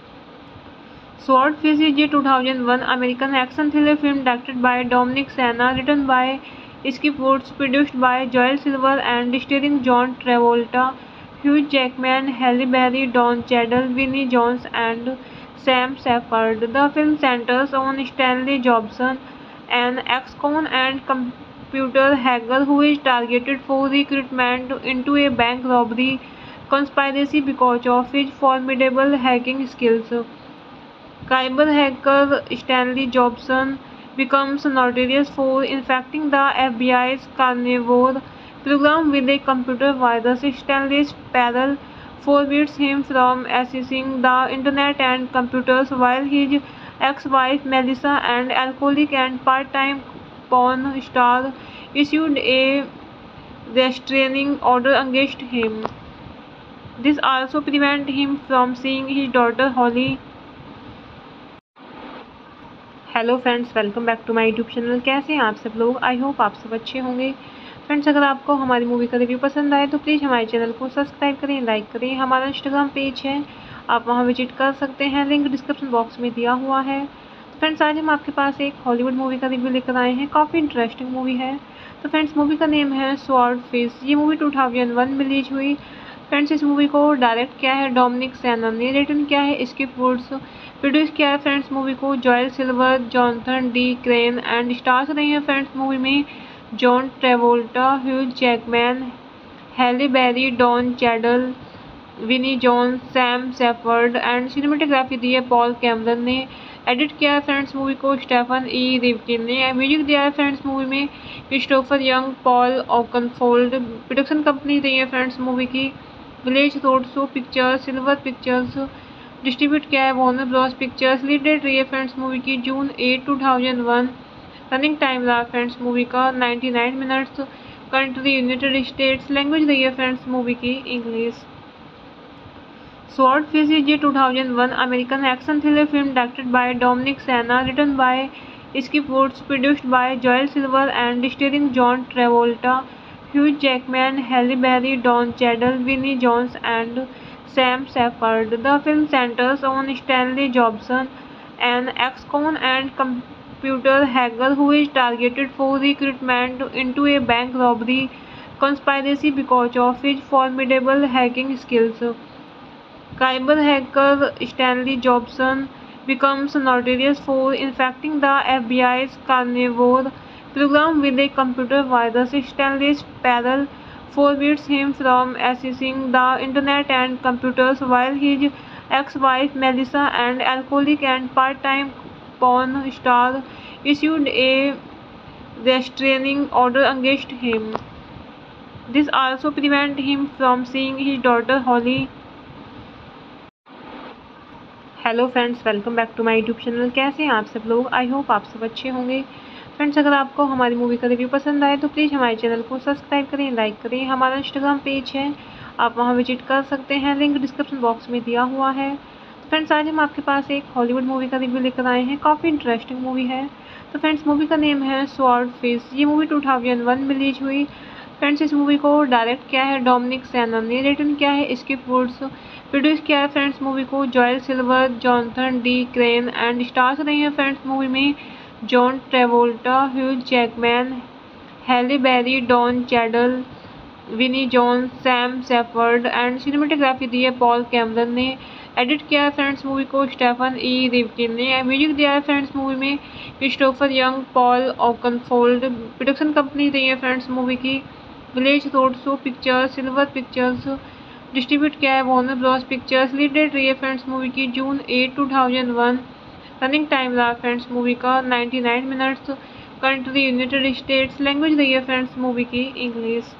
Swordfish is a 2001 American action thriller film directed by Dominic Sena, written by Skip Woods, produced by Joel Silver and starring John Travolta, huge Jackman, Halle Berry, Don Cheadle, Vinnie Jones and Sam Shepard. The film centers on Stanley Jobson, an ex-con and computer hacker who is targeted for recruitment into a bank robbery conspiracy because of his formidable hacking skills. Cyber hacker Stanley Jobson becomes notorious for infecting the FBI's carnivore program with a computer virus. Stanley's peril forbids him from accessing the internet and computers, while his ex-wife Melissa and alcoholic and part-time porn star issued a restraining order against him. This also prevents him from seeing his daughter Holly. Hello friends, welcome back to my YouTube channel. कैसे हैं आप सब लोग? I hope आप सब अच्छे होंगे। Friends अगर आपको हमारी मूवी का रिव्यू पसंद आए तो प्लीज़ हमारे चैनल को सब्सक्राइब करें, लाइक करें। हमारा इंस्टाग्राम पेज है, आप वहां विजिट कर सकते हैं, लिंक डिस्क्रिप्शन बॉक्स में दिया हुआ है। तो फ्रेंड्स आज हम आपके पास एक हॉलीवुड मूवी का रिव्यू लेकर आए हैं, काफ़ी इंटरेस्टिंग मूवी है। तो फ्रेंड्स मूवी का नेम है स्वॉर्डफिश। ये मूवी 2001 में रिलीज हुई। फ्रेंड्स इस मूवी को डायरेक्ट किया है डोमिनिक सेना ने, रिटन किया है स्किप वुड्स, प्रोड्यूस किया है फ्रेंड्स मूवी को Joel Silver, Jonathan D crane and stars रही है फ्रेंड्स मूवी में John Travolta, huge Jackman, Halle Berry, Don Cheadle, Vinnie Jones, Sam Shepard and cinematography दी है पॉल कैमरन ने। एडिट किया है फ्रेंड्स मूवी को स्टेफन ई रिवकिन ने। म्यूजिक दिया है फ्रेंड्स मूवी में Christopher Young, Paul Oakenfold. Production company रही है फ्रेंड्स मूवी की Village Roadshow Pictures, Silver Pictures. Distribute किया है Warner Bros Pictures. Lead date रही है फ्रेंड्स मूवी की जून 8, 2001। रनिंग टाइम रहा फ्रेंड्स मूवी का 99 minutes. Country United States. Language रही है फ्रेंड्स मूवी की English. Swordfish is a 2001 American action thriller film directed by Dominic Sena, written by Skip Woods, produced by Joel Silver and starring John Travolta, Hugh Jackman, Halle Berry, Don Cheadle, Vinnie Jones and Sam Shepard. The film centers on Stanley Jobson, an ex-con and computer hacker who is targeted for recruitment into a bank robbery conspiracy because of his formidable hacking skills. Cyber hacker Stanley Jobson becomes notorious for infecting the FBI's carnivore program with a computer virus. Stanley's peril forbids him from accessing the internet and computers, while his ex-wife Melissa and alcoholic and part-time porn star issued a restraining order against him. This also prevents him from seeing his daughter Holly. Hello friends, welcome back to my YouTube channel. कैसे हैं आप सब लोग? I hope आप सब अच्छे होंगे। Friends अगर आपको हमारी मूवी का रिव्यू पसंद आए तो प्लीज़ हमारे चैनल को सब्सक्राइब करें, लाइक करें। हमारा इंस्टाग्राम पेज है, आप वहां विजिट कर सकते हैं, लिंक डिस्क्रिप्शन बॉक्स में दिया हुआ है। तो फ्रेंड्स आज हम आपके पास एक हॉलीवुड मूवी का रिव्यू लेकर आए हैं, काफ़ी इंटरेस्टिंग मूवी है। तो फ्रेंड्स मूवी का नेम है स्वॉर्डफिश। ये मूवी 2001 में रिलीज हुई। फ्रेंड्स इस मूवी को डायरेक्ट किया है डोमिनिक सेना ने, रिटन किया है स्किप वुड्स, प्रोड्यूस किया है फ्रेंड्स मूवी को Joel Silver, Jonathan D crane and stars रही है फ्रेंड्स मूवी में John Travolta, huge Jackman, Halle Berry, Don Cheadle, Vinnie Jones, Sam Shepard and cinematography दी है पॉल कैमरन ने। एडिट किया है फ्रेंड्स मूवी को स्टेफन ई रिवकिन ने। म्यूजिक दिया है फ्रेंड्स मूवी में Christopher Young, Paul Oakenfold. Production company रही है फ्रेंड्स मूवी की Village Roadshow Pictures, Silver Pictures. Distribute किया है Warner Bros Pictures. Lead date रही है फ्रेंड्स मूवी की जून 8, 2001। रनिंग टाइम रहा फ्रेंड्स मूवी का 99 minutes. Country United States. Language रही है फ्रेंड्स मूवी की English.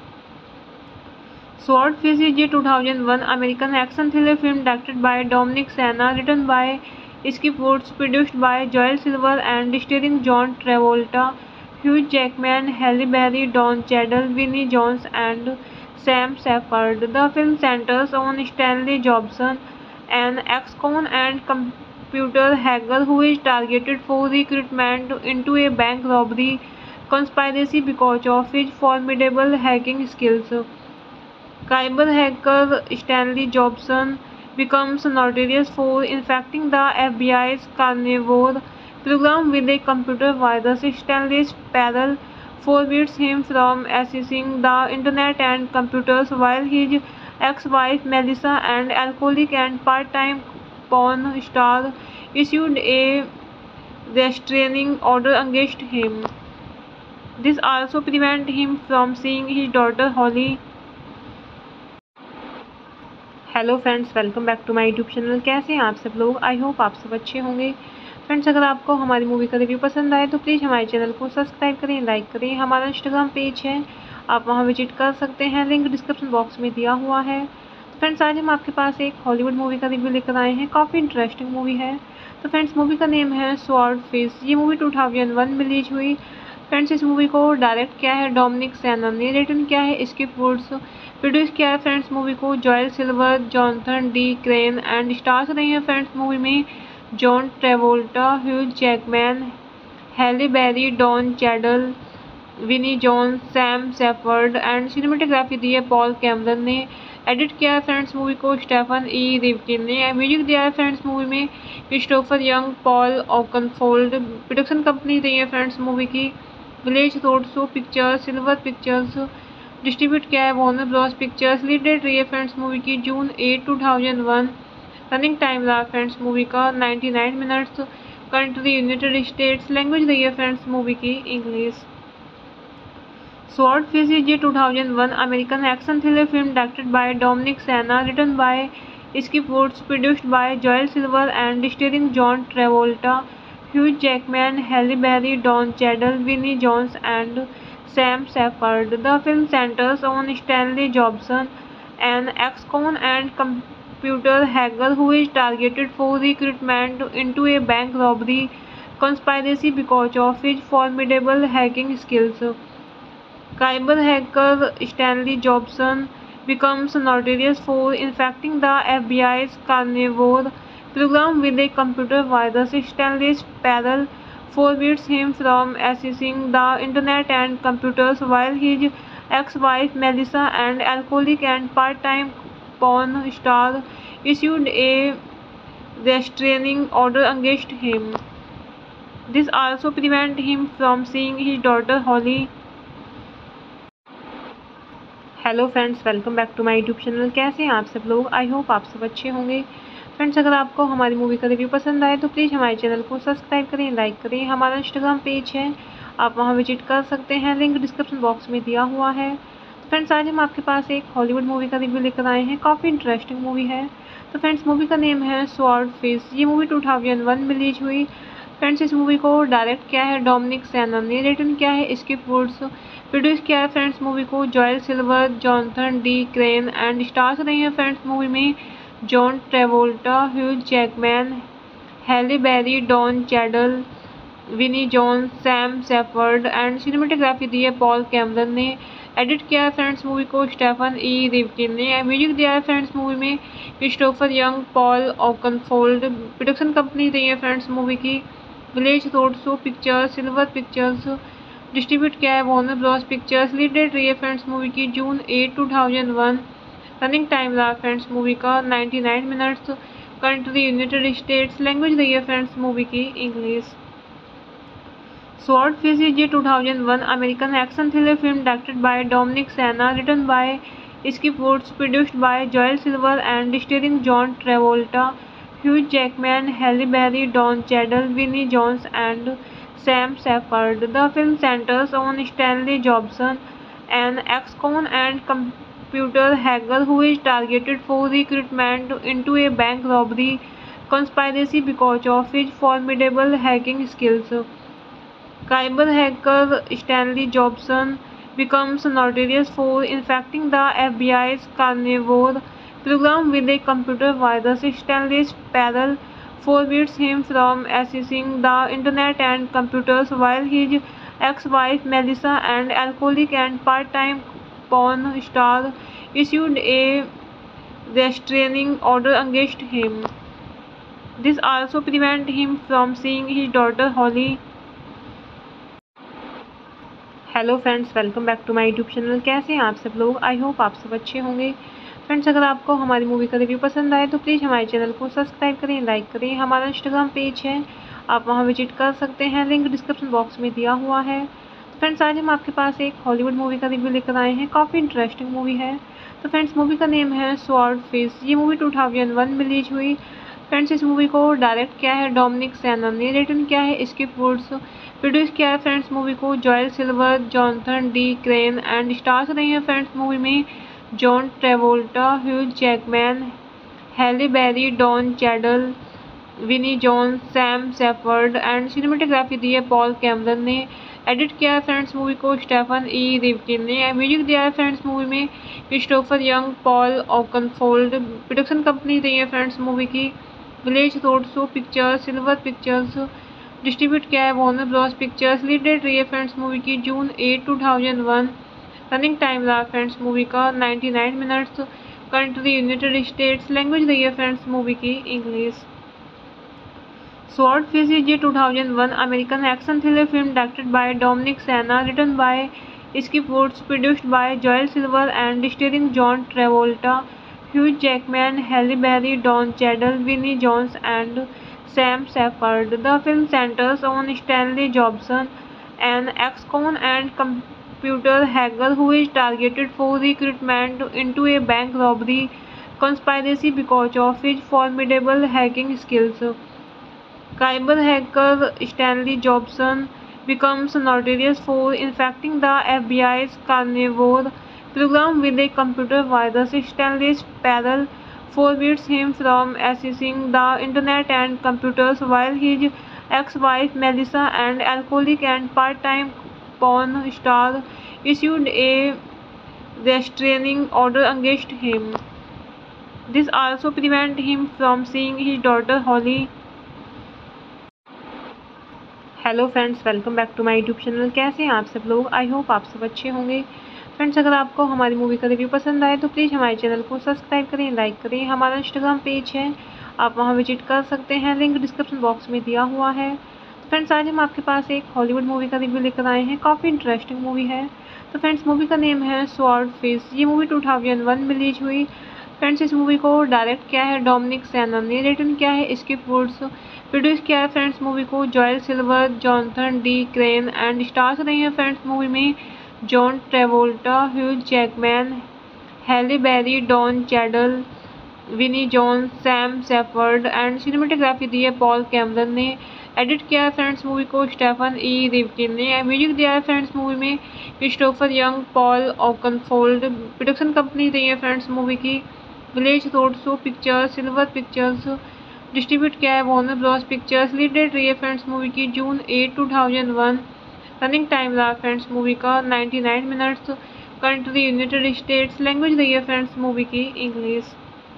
Swordfish is a 2001 American action thriller film directed by Dominic Sena, written by Skip Woods, produced by Joel Silver and starring John Travolta, Hugh Jackman, Halle Berry, Don Cheadle, Vinnie Jones and Sam Shepard. The film centers on Stanley Jobson, an ex-con and computer hacker who is targeted for recruitment into a bank robbery conspiracy because of his formidable hacking skills. Cyber hacker Stanley Jobson becomes notorious for infecting the FBI's carnivore program with a computer virus. Stanley's peril forbids him from accessing the internet and computers, while his ex-wife Melissa and alcoholic and part-time porn star issued a restraining order against him. This also prevents him from seeing his daughter Holly. Hello friends, welcome back to my YouTube channel. कैसे हैं आप सब लोग? I hope आप सब अच्छे होंगे। Friends अगर आपको हमारी मूवी का रिव्यू पसंद आए तो प्लीज़ हमारे चैनल को सब्सक्राइब करें, लाइक करें। हमारा इंस्टाग्राम पेज है, आप वहां विजिट कर सकते हैं, लिंक डिस्क्रिप्शन बॉक्स में दिया हुआ है। तो फ्रेंड्स आज हम आपके पास एक हॉलीवुड मूवी का रिव्यू लेकर आए हैं, काफ़ी इंटरेस्टिंग मूवी है। तो फ्रेंड्स मूवी का नेम है स्वॉर्डफिश। ये मूवी 2001 में रिलीज हुई। फ्रेंड्स इस मूवी को डायरेक्ट किया है डोमिनिक सेना ने, रिटन किया है स्किप वुड्स, प्रोड्यूस किया है फ्रेंड्स मूवी को Joel Silver, Jonathan D crane and stars रही है फ्रेंड्स मूवी में John Travolta, huge Jackman, Halle Berry, Don Cheadle, Vinnie Jones, Sam Shepard and cinematography दी है पॉल कैमरन ने। एडिट किया है फ्रेंड्स मूवी को स्टेफन ई रिवकिन ने। म्यूजिक दिया है फ्रेंड्स मूवी में Christopher Young, Paul Oakenfold. Production company रही है फ्रेंड्स मूवी की Village Roadshow Pictures, Silver Pictures. Distribute किया है Warner Bros Pictures. Lead date रही है फ्रेंड्स मूवी की जून 8, 2001। रनिंग टाइम रहा फ्रेंड्स मूवी का 99 minutes. Country United States. Language रही है फ्रेंड्स मूवी की English. Swordfish is a 2001 American action thriller film directed by Dominic Sena, written by Skip Woods, produced by Joel Silver and starring John Travolta, Hugh Jackman, Halle Berry, Don Cheadle, Vinnie Jones and Sam Shepard. The film centers on Stanley Jobson, an ex-con and computer hacker who is targeted for recruitment into a bank robbery conspiracy because of his formidable hacking skills. Cyber hacker Stanley Jobson becomes notorious for infecting the FBI's carnivore program with a computer virus. Stanley's peril forbids him from accessing the internet and computers, while his ex-wife Melissa and alcoholic and part-time porn star issued a restraining order against him. This also prevents him from seeing his daughter Holly. Hello friends, welcome back to my YouTube channel. कैसे हैं आप सब लोग? I hope आप सब अच्छे होंगे। Friends, अगर आपको हमारी मूवी का रिव्यू पसंद आए तो प्लीज़ हमारे चैनल को सब्सक्राइब करें, लाइक करें। हमारा इंस्टाग्राम पेज है, आप वहां विजिट कर सकते हैं, लिंक डिस्क्रिप्शन बॉक्स में दिया हुआ है। फ्रेंड्स, आज हम आपके पास एक हॉलीवुड मूवी का रिव्यू लेकर आए हैं। काफ़ी इंटरेस्टिंग मूवी है। तो फ्रेंड्स, मूवी का नेम है स्वॉर्डफिश। ये मूवी 2001 में रिलीज हुई। फ्रेंड्स, इस मूवी को डायरेक्ट किया है डोमिनिक सेना ने, रिटन किया है स्किप वुड्स, प्रोड्यूस किया है फ्रेंड्स मूवी को Joel Silver, Jonathan D crane and stars रही हैं फ्रेंड्स मूवी में John Travolta, Hugh Jackman, Halle Berry, Don Cheadle, Vinnie Jones, Sam Shepard and cinematography दी है पॉल कैमरन ने। एडिट किया है फ्रेंड्स मूवी को स्टेफन ई रिवकिन ने। म्यूजिक दिया है फ्रेंड्स मूवी में Christopher Young, Paul Oakenfold. Production company रही है फ्रेंड्स मूवी की Village Roadshow Pictures, Silver Pictures. Distribute किया है Warner Bros Pictures. Lead date रही है फ्रेंड्स मूवी की जून 8, 2001। रनिंग टाइम रहा फ्रेंड्स मूवी का 99 minutes. Country United States. Language रही है फ्रेंड्स मूवी की English. Swordfish is a 2001 American action thriller film directed by Dominic Sena, written by Skip Woods, produced by Joel Silver and starring John Travolta, Hugh Jackman, Halle Berry, Don Cheadle, Vinnie Jones and Sam Shepard. The film centers on Stanley Jobson, an ex-con and computer hacker who is targeted for recruitment into a bank robbery conspiracy because of his formidable hacking skills. Cyber hacker Stanley Jobson becomes notorious for infecting the FBI's carnivore program with a computer virus. Stanley's peril forbids him from accessing the internet and computers, while his ex-wife Melissa and alcoholic and part-time porn star issued a restraining order against him. This also prevents him from seeing his daughter Holly. Hello friends, welcome back to my YouTube channel. कैसे हैं आप सब लोग? I hope आप सब अच्छे होंगे। Friends, अगर आपको हमारी मूवी का रिव्यू पसंद आए तो प्लीज़ हमारे चैनल को सब्सक्राइब करें, लाइक करें। हमारा इंस्टाग्राम पेज है, आप वहां विजिट कर सकते हैं, लिंक डिस्क्रिप्शन बॉक्स में दिया हुआ है। फ्रेंड्स, आज हम आपके पास एक हॉलीवुड मूवी का रिव्यू लेकर आए हैं। काफ़ी इंटरेस्टिंग मूवी है। तो फ्रेंड्स, मूवी का नेम है स्वॉर्डफिश। ये मूवी 2001 में रिलीज हुई। फ्रेंड्स, इस मूवी को डायरेक्ट किया है डोमिनिक सेना ने, रिटन किया है स्किप वुड्स, प्रोड्यूस किया है फ्रेंड्स मूवी को Joel Silver, Jonathan D crane and stars रही हैं फ्रेंड्स मूवी में John Travolta, Hugh Jackman, Halle Berry, Don Cheadle, Vinnie Jones, Sam Shepard and cinematography दी है पॉल कैमरन ने। एडिट किया है फ्रेंड्स मूवी को स्टेफन ई रिवकिन ने। म्यूजिक दिया है फ्रेंड्स मूवी में Christopher Young, Paul Oakenfold. Production company रही है फ्रेंड्स मूवी की Village Roadshow Pictures, Silver Pictures. Distribute किया है Warner Bros Pictures. Lead date रही है फ्रेंड्स मूवी की जून 8, 2001। रनिंग टाइम रहा फ्रेंड्स मूवी का 99 minutes. Country United States. Language रही है फ्रेंड्स मूवी की English. Swordfish is a 2001 American action thriller film directed by Dominic Sena, written by Skip Woods, produced by Joel Silver, and starring John Travolta, Hugh Jackman, Halle Berry, Don Cheadle, Vinnie Jones, and Sam Shepard. The film centers on Stanley Jobson, an ex-con and computer hacker who is targeted for recruitment into a bank robbery conspiracy because of his formidable hacking skills. Cyber hacker Stanley Jobson becomes notorious for infecting the FBI's carnivore program with a computer virus. Stanley's peril forbids him from accessing the internet and computers, while his ex-wife Melissa, an alcoholic and part-time porn star, issued a restraining order against him. This also prevents him from seeing his daughter Holly. Hello friends, welcome back to my YouTube channel. कैसे हैं आप सब लोग? I hope आप सब अच्छे होंगे। Friends, अगर आपको हमारी मूवी का रिव्यू पसंद आए तो प्लीज़ हमारे चैनल को सब्सक्राइब करें, लाइक करें। हमारा इंस्टाग्राम पेज है, आप वहां विजिट कर सकते हैं, लिंक डिस्क्रिप्शन बॉक्स में दिया हुआ है। फ्रेंड्स, आज हम आपके पास एक हॉलीवुड मूवी का रिव्यू लेकर आए हैं। काफ़ी इंटरेस्टिंग मूवी है। तो फ्रेंड्स, मूवी का नेम है स्वॉर्डफिश। ये मूवी 2001 में रिलीज हुई। फ्रेंड्स, इस मूवी को डायरेक्ट किया है डोमिनिक सेना ने, रिटन किया है स्किप वुड्स, प्रोड्यूस किया है फ्रेंड्स मूवी को Joel Silver, Jonathan D crane, and stars रही हैं फ्रेंड्स मूवी में John Travolta, Hugh Jackman, Halle Berry, Don Cheadle, Vinnie Jones, Sam Shepard, and cinematography दी है पॉल कैमरन ने। एडिट किया है फ्रेंड्स मूवी को स्टेफन ई रिवकिन ने। म्यूजिक दिया है फ्रेंड्स मूवी में Christopher Young, Paul Oakenfold. Production company रही है फ्रेंड्स मूवी की Village Roadshow Pictures, Silver Pictures. Distribute किया है Warner Bros Pictures. Lead date रही है फ्रेंड्स मूवी की जून 8, 2001। रनिंग टाइम रहा फ्रेंड्स मूवी का 99 minutes. Country United States. Language रही है फ्रेंड्स मूवी की English.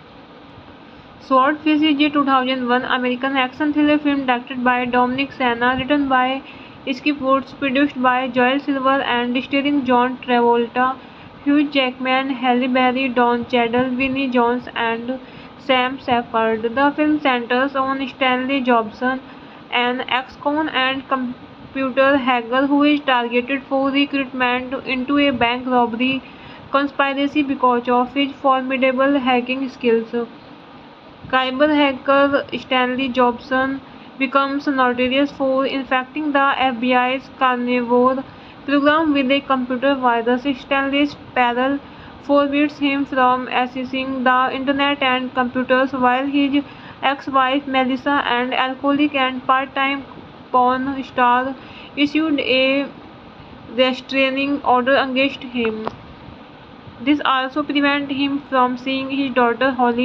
Swordfish is a 2001 American action thriller film directed by Dominic Sena, written by Skip Woods, produced by Joel Silver, and starring John Travolta, Hugh Jackman, Halle Berry, Don Cheadle, Vinnie Jones, and Sam Shepard. The film centers on Stanley Jobson, an ex-con and computer hacker who is targeted for recruitment into a bank robbery conspiracy because of his formidable hacking skills. Cyber hacker Stanley Jobson becomes notorious for infecting the FBI's carnivore program with a computer virus. Stanley's peril forbids him from accessing the internet and computers, while his ex-wife Melissa, an alcoholic and part-time porn star, issued a restraining order against him. This also prevents him from seeing his daughter Holly.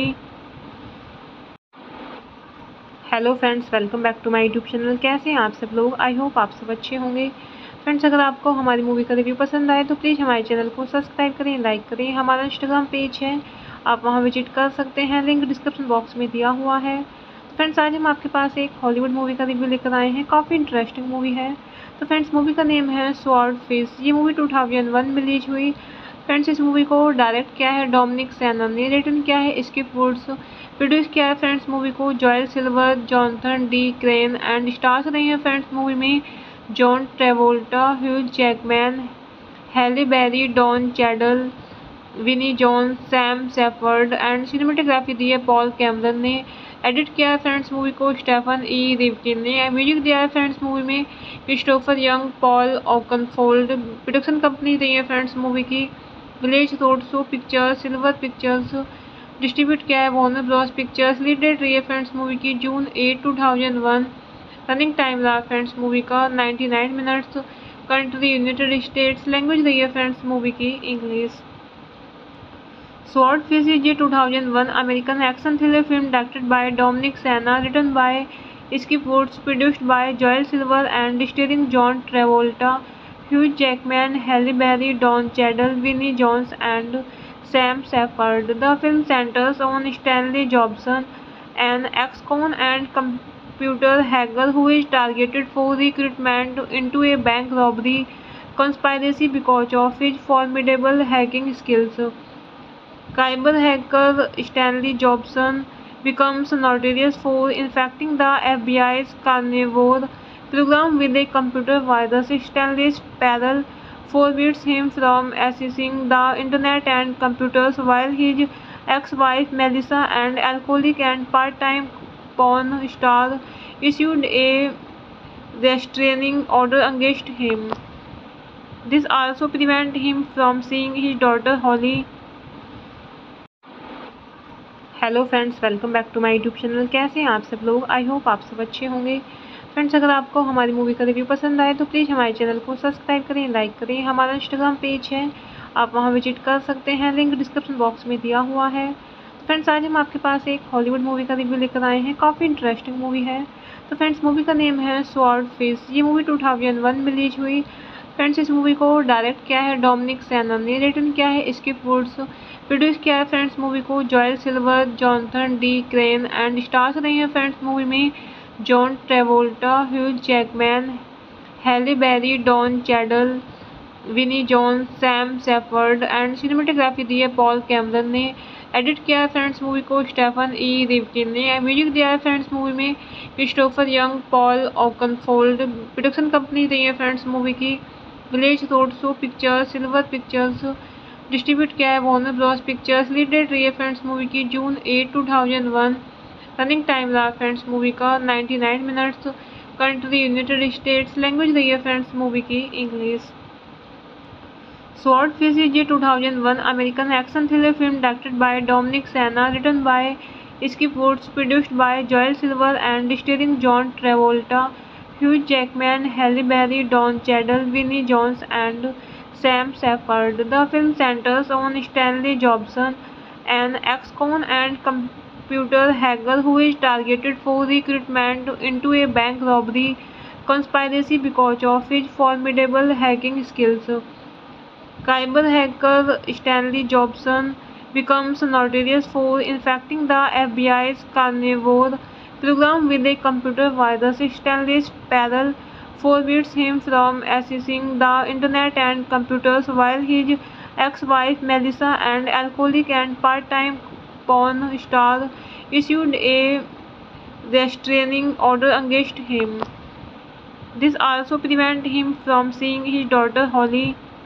Hello friends, welcome back to my YouTube channel. कैसे हैं आप सब लोग? I hope आप सब अच्छे होंगे। Friends, अगर आपको हमारी मूवी का रिव्यू पसंद आए तो प्लीज़ हमारे चैनल को सब्सक्राइब करें, लाइक करें। हमारा इंस्टाग्राम पेज है, आप वहां विजिट कर सकते हैं, लिंक डिस्क्रिप्शन बॉक्स में दिया हुआ है। फ्रेंड्स, आज हम आपके पास एक हॉलीवुड मूवी का रिव्यू लेकर आए हैं। काफ़ी इंटरेस्टिंग मूवी है। तो फ्रेंड्स, मूवी का नेम है स्वॉर्डफिश। ये मूवी 2001 में रिलीज हुई। फ्रेंड्स, इस मूवी को डायरेक्ट किया है डोमिनिक सेना ने, रिटन किया है स्किप वुड्स, प्रोड्यूस किया है फ्रेंड्स मूवी को Joel Silver, Jonathan D crane, and stars रही हैं फ्रेंड्स मूवी में John Travolta, Hugh Jackman, Halle Berry, Don Cheadle, Vinnie Jones, Sam Shepard, and cinematography दी है पॉल कैमरन ने। एडिट किया है फ्रेंड्स मूवी को स्टेफन ई रिवकिन ने। म्यूजिक दिया है फ्रेंड्स मूवी में Christopher Young, Paul Oakenfold. Production company रही है फ्रेंड्स मूवी की Village Roadshow Pictures, Silver Pictures. Distribute किया है Warner Bros Pictures. Lead date रही है फ्रेंड्स मूवी की जून 8, 2001। रनिंग टाइम रहा फ्रेंड्स मूवी का 99 minutes. Country United States. Language रही है फ्रेंड्स मूवी की English. Swordfish is a 2001 American action thriller film directed by Dominic Sena, written by Skip Woods, produced by Joel Silver, and starring John Travolta, Hugh Jackman, Halle Berry, Don Cheadle, Vinnie Jones, and Sam Shepard. The film centers on Stanley Jobson, an ex-con and computer hacker who is targeted for recruitment into a bank robbery conspiracy because of his formidable hacking skills. Cyber hacker Stanley Jobson becomes notorious for infecting the FBI's carnivore program with a computer virus. Stanley's peril forbids him from accessing the internet and computers, while his ex-wife Melissa and alcoholic and part-time porn star issued a restraining order against him. This also prevents him from seeing his daughter Holly. Hello friends, welcome back to my YouTube channel. कैसे हैं आप सब लोग? I hope आप सब अच्छे होंगे। Friends, अगर आपको हमारी मूवी का रिव्यू पसंद आए तो प्लीज़ हमारे चैनल को सब्सक्राइब करें, लाइक करें। हमारा इंस्टाग्राम पेज है, आप वहां विजिट कर सकते हैं, लिंक डिस्क्रिप्शन बॉक्स में दिया हुआ है। फ्रेंड्स, आज हम आपके पास एक हॉलीवुड मूवी का रिव्यू लेकर आए हैं। काफ़ी इंटरेस्टिंग मूवी है। तो फ्रेंड्स, मूवी का नेम है स्वॉर्डफिश। ये मूवी 2001 में रिलीज हुई। फ्रेंड्स, इस मूवी को डायरेक्ट किया है डोमिनिक सेना ने, रिटर्न किया है स्किप वुड्स, प्रोड्यूस किया है फ्रेंड्स मूवी को Joel Silver, Jonathan D crane and stars रही है फ्रेंड्स मूवी में John Travolta, huge Jackman, Halle Berry, Don Cheadle, Vinnie Jones, Sam Shepard and cinematography दी है पॉल कैमरन ने। एडिट किया है फ्रेंड्स मूवी को स्टेफन ई रिवकिन ने। म्यूजिक दिया है फ्रेंड्स मूवी में Christopher Young, Paul Oakenfold. Production company रही है फ्रेंड्स मूवी की Village Roadshow Pictures, Silver Pictures. Distribute किया है Warner Bros Pictures. Lead date रही है फ्रेंड्स मूवी की जून 8, 2001। रनिंग टाइम रहा फ्रेंड्स मूवी का 99 minutes. Country United States. Language रही है फ्रेंड्स मूवी की English. Swordfish is a 2001 American action thriller film directed by Dominic Sena, written by Skip Woods, produced by Joel Silver and starring John Travolta, huge Jackman, Halle Berry, Don Cheadle, Vinnie Jones and Sam Shepard. The film centers on Stanley Jobson, an ex-con and computer hacker who is targeted for recruitment into a bank robbery conspiracy because of his formidable hacking skills. Cyber hacker Stanley Jobson becomes notorious for infecting the FBI's carnivore program with a computer virus. Stanley's peril forbids him from accessing the internet and computers, while his ex-wife Melissa and alcoholic and part-time porn star issued a restraining order against him. This also prevents him from seeing his daughter Holly.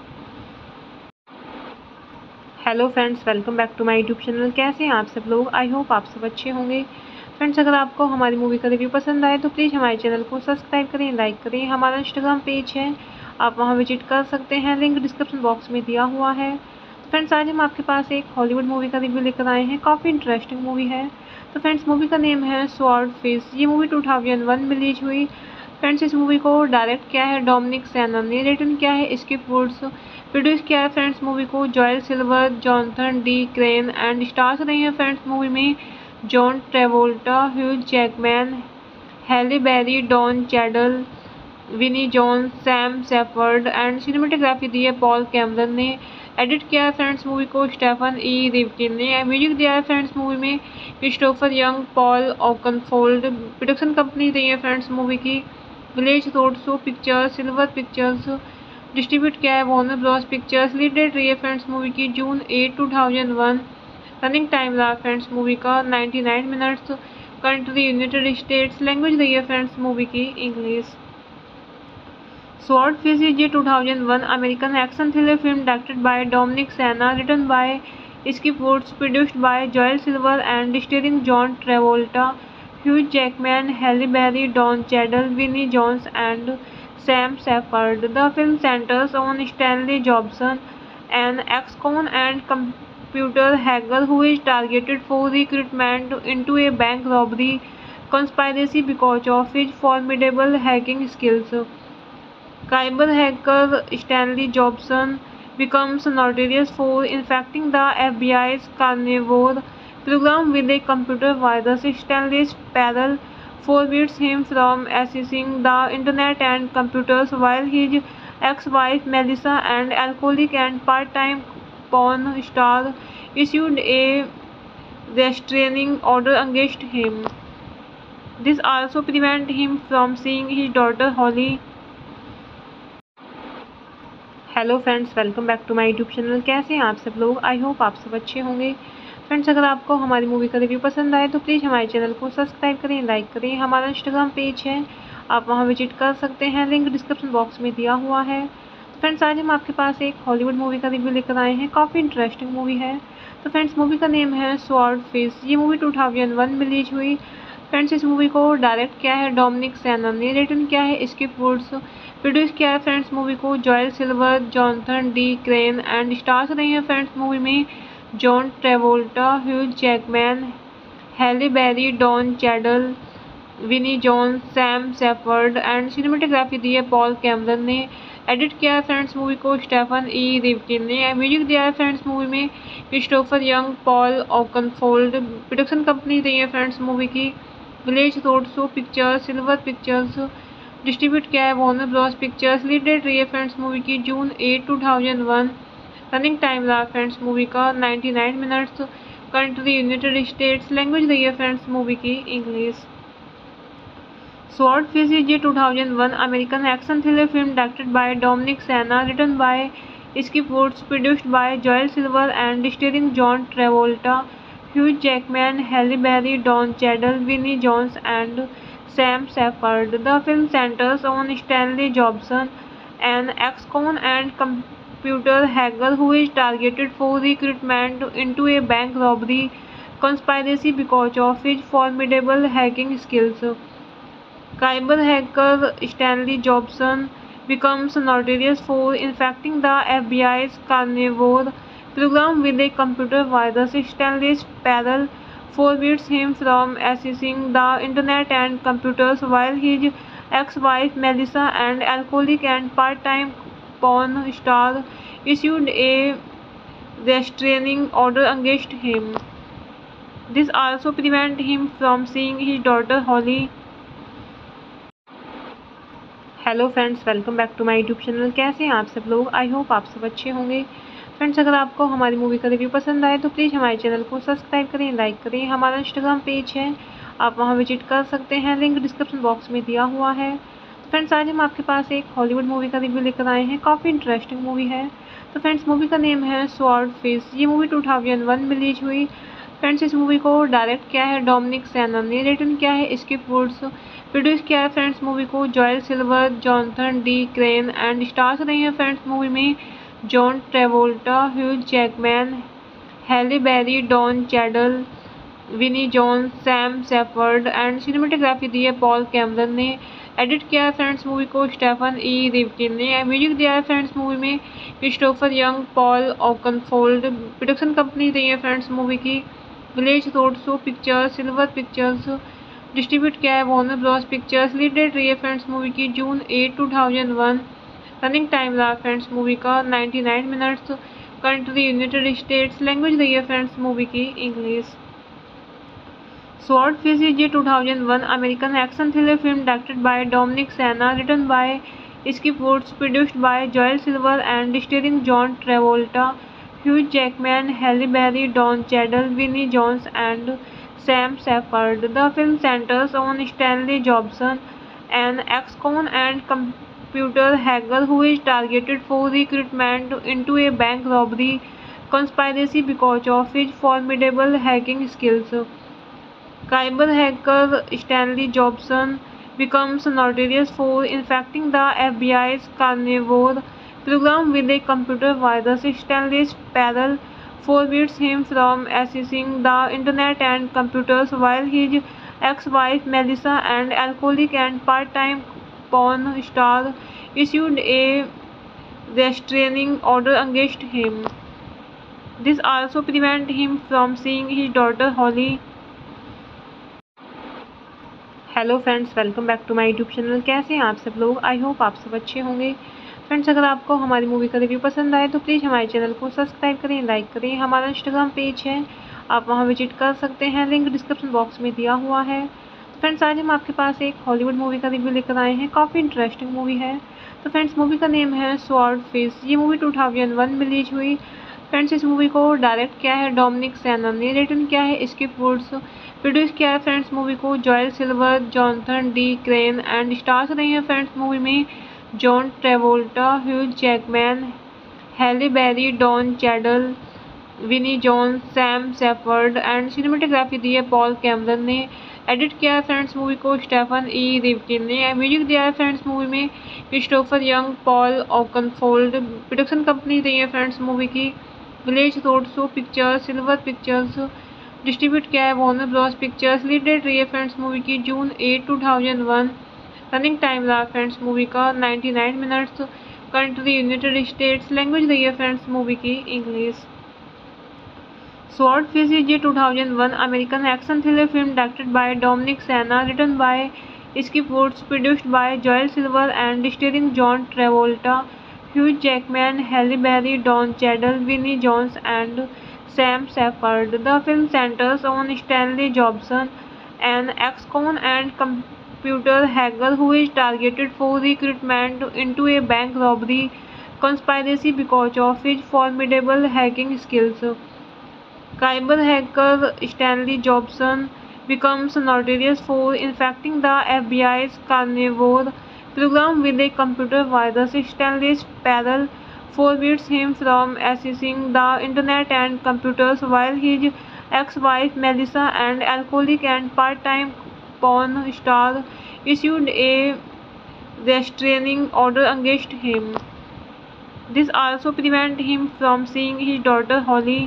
Hello friends, welcome back to my YouTube channel. कैसे हैं आप सब लोग? I hope आप सब अच्छे होंगे। Friends, अगर आपको हमारी मूवी का रिव्यू पसंद आए तो प्लीज़ हमारे चैनल को सब्सक्राइब करें, लाइक करें। हमारा इंस्टाग्राम पेज है, आप वहां विजिट कर सकते हैं, लिंक डिस्क्रिप्शन बॉक्स में दिया हुआ है। फ्रेंड्स, आज हम आपके पास एक हॉलीवुड मूवी का रिव्यू लेकर आए हैं। काफ़ी इंटरेस्टिंग मूवी है। तो फ्रेंड्स, मूवी का नेम है स्वॉर्डफिश। ये मूवी 2001 में रिलीज हुई। फ्रेंड्स, इस मूवी को डायरेक्ट किया है डोमिनिक सेना ने, रिटर्न किया है स्किप वुड्स, प्रोड्यूस किया है फ्रेंड्स मूवी को Joel Silver, Jonathan D crane and stars रही है फ्रेंड्स मूवी में John Travolta, huge Jackman, Halle Berry, Don Cheadle, Vinnie Jones, Sam Shepard and cinematography दी है पॉल कैमरन ने। एडिट किया है फ्रेंड्स मूवी को स्टेफन ई रिवकिन ने। म्यूजिक दिया है फ्रेंड्स मूवी में Christopher Young, Paul Oakenfold. Production company रही है फ्रेंड्स मूवी की Village Roadshow Pictures, Silver Pictures. Distribute किया है Warner Bros Pictures. Lead date रही है फ्रेंड्स मूवी की जून 8, 2001। रनिंग टाइम रहा फ्रेंड्स मूवी का 99 minutes. Country United States. Language रही है फ्रेंड्स मूवी की English. Swordfish is a 2001 American action thriller film directed by Dominic Sena, written by Skip Woods, produced by Joel Silver and starring John Travolta, huge Jackman, Halle Berry, Don Cheadle, Vinnie Jones and Sam Shepard. The film centers on Stanley Jobson, an ex-con and computer hacker who is targeted for recruitment into a bank robbery conspiracy because of his formidable hacking skills. Cyber hacker Stanley Jobson becomes notorious for infecting the FBI's carnivore program with a computer virus. Stanley's peril forbids him from accessing the internet and computers, while his ex-wife Melissa and alcoholic and part-time porn star issued a restraining order against him. This also prevents him from seeing his daughter Holly. Hello friends, welcome back to my YouTube channel. कैसे हैं आप सब लोग? I hope आप सब अच्छे होंगे। Friends अगर आपको हमारी मूवी का रिव्यू पसंद आए तो प्लीज़ हमारे चैनल को सब्सक्राइब करें, लाइक करें। हमारा इंस्टाग्राम पेज है, आप वहां विजिट कर सकते हैं, लिंक डिस्क्रिप्शन बॉक्स में दिया हुआ है। तो फ्रेंड्स आज हम आपके पास एक हॉलीवुड मूवी का रिव्यू लेकर आए हैं, काफ़ी इंटरेस्टिंग मूवी है। तो फ्रेंड्स मूवी का नेम है स्वॉर्डफिश। ये मूवी 2001 में रिलीज हुई। फ्रेंड्स इस मूवी को डायरेक्ट किया है डोमिनिक सेना ने, रिटन किया है स्किप वुड्स, प्रोड्यूस किया है फ्रेंड्स मूवी को Joel Silver, Jonathan D crane and stars रही है फ्रेंड्स मूवी में John Travolta, huge Jackman, Halle Berry, Don Cheadle, Vinnie Jones, Sam Shepard and cinematography दी है पॉल कैमरन ने। एडिट किया है फ्रेंड्स मूवी को स्टेफन ई रिवकिन ने। म्यूजिक दिया है फ्रेंड्स मूवी में Christopher Young, Paul Oakenfold. Production company रही है फ्रेंड्स मूवी की Village Roadshow Pictures, Silver Pictures. Distribute किया है Warner Bros Pictures. Lead date रही है फ्रेंड्स मूवी की जून 8, 2001। रनिंग टाइम रहा फ्रेंड्स मूवी का 99 minutes. Country United States. Language रही है फ्रेंड्स मूवी की English. Swordfish is a 2001 American action thriller film directed by Dominic Sena, written by Skip Woods, produced by Joel Silver and starring John Travolta, Hugh Jackman, Halle Berry, Don Cheadle, Vinnie Jones and Sam Shepard. The film centers on Stanley Jobson, an ex-con and computer hacker who is targeted for recruitment into a bank robbery conspiracy because of his formidable hacking skills. Cyber hacker Stanley Jobson becomes notorious for infecting the FBI's carnivore program with a computer virus. Stanley's peril forbids him from accessing the internet and computers, while his ex-wife Melissa, an alcoholic and part-time porn star, issued a restraining order against him. This also prevents him from seeing his daughter Holly. Hello friends, welcome back to my YouTube channel. कैसे हैं आप सब लोग? I hope आप सब अच्छे होंगे। Friends अगर आपको हमारी मूवी का रिव्यू पसंद आए तो प्लीज़ हमारे चैनल को सब्सक्राइब करें, लाइक करें। हमारा इंस्टाग्राम पेज है, आप वहां विजिट कर सकते हैं, लिंक डिस्क्रिप्शन बॉक्स में दिया हुआ है। तो फ्रेंड्स आज हम आपके पास एक हॉलीवुड मूवी का रिव्यू लेकर आए हैं, काफ़ी इंटरेस्टिंग मूवी है। तो फ्रेंड्स मूवी का नेम है स्वॉर्डफिश। ये मूवी 2001 में रिलीज हुई। फ्रेंड्स इस मूवी को डायरेक्ट किया है डोमिनिक सेना ने, रिटन किया है स्किप वुड्स, प्रोड्यूस किया है फ्रेंड्स मूवी को Joel Silver, Jonathan D crane and stars रही है फ्रेंड्स मूवी में John Travolta, huge Jackman, Halle Berry, Don Cheadle, Vinnie Jones, Sam Shepard and cinematography दी है पॉल कैमरन ने। एडिट किया है फ्रेंड्स मूवी को स्टेफन ई रिवकिन ने। म्यूजिक दिया है फ्रेंड्स मूवी में Christopher Young, Paul Oakenfold. Production company रही है फ्रेंड्स मूवी की Village Roadshow Pictures, Silver Pictures. Distribute किया है Warner Bros Pictures. Lead date रही है फ्रेंड्स मूवी की जून 8, 2001। रनिंग टाइम रहा फ्रेंड्स मूवी का 99 minutes. Country United States. Language रही है फ्रेंड्स मूवी की English. Swordfish is a 2001 American action thriller film directed by Dominic Sena, written by Skip Woods, produced by Joel Silver and starring John Travolta, Hugh Jackman, Halle Berry, Don Cheadle, Vinnie Jones and Sam Shepard. The film centers on Stanley Jobson, an ex-con and computer hacker who is targeted for recruitment into a bank robbery conspiracy because of his formidable hacking skills. Cyber hacker Stanley Jobson becomes notorious for infecting the FBI's carnivore program with a computer virus. Stanley's peril forbids him from accessing the internet and computers, while his ex-wife Melissa, an alcoholic and part-time porn star, issued a restraining order against him. This also prevents him from seeing his daughter Holly. Hello friends, welcome back to my YouTube channel. कैसे हैं आप सब लोग? I hope आप सब अच्छे होंगे। Friends अगर आपको हमारी मूवी का रिव्यू पसंद आए तो प्लीज़ हमारे चैनल को सब्सक्राइब करें, लाइक करें। हमारा इंस्टाग्राम पेज है, आप वहां विजिट कर सकते हैं, लिंक डिस्क्रिप्शन बॉक्स में दिया हुआ है। तो फ्रेंड्स आज हम आपके पास एक हॉलीवुड मूवी का रिव्यू लेकर आए हैं, काफ़ी इंटरेस्टिंग मूवी है। तो फ्रेंड्स मूवी का नेम है स्वॉर्डफिश। ये मूवी 2001 में रिलीज हुई। फ्रेंड्स इस मूवी को डायरेक्ट किया है डोमिनिक सेना ने, रिटन किया है स्किप वुड्स, प्रोड्यूस किया है फ्रेंड्स मूवी को Joel Silver, Jonathan D crane and stars रही है फ्रेंड्स मूवी में John Travolta, huge Jackman, Halle Berry, Don Cheadle, Vinnie Jones, Sam Shepard and cinematography दी है पॉल कैमरन ने। एडिट किया है फ्रेंड्स मूवी को स्टेफन ई रिवकिन ने। म्यूजिक दिया है फ्रेंड्स मूवी में Christopher Young, Paul Oakenfold. Production company रही है फ्रेंड्स मूवी की Village Roadshow Pictures, Silver Pictures. Distribute किया है Warner Bros Pictures. Lead date रही है फ्रेंड्स मूवी की जून 8, 2001। रनिंग टाइम रहा फ्रेंड्स मूवी का 99 minutes. Country United States. Language रही है फ्रेंड्स मूवी की English. Swordfish is a 2001 American action thriller film directed by Dominic Sena, written by Skip Woods, produced by Joel Silver and starring John Travolta, Hugh Jackman, Halle Berry, Don Cheadle, Vinnie Jones and Sam Shepard. The film centers on Stanley Jobson, an ex-con and computer hacker who is targeted for recruitment into a bank robbery conspiracy because of his formidable hacking skills. Cyber hacker Stanley Jobson becomes notorious for infecting the FBI's carnivore program with a computer virus. Stanley's peril forbids him from accessing the internet and computers, while his ex-wife Melissa and alcoholic and part-time porn star issued a restraining order against him. This also prevents him from seeing his daughter Holly.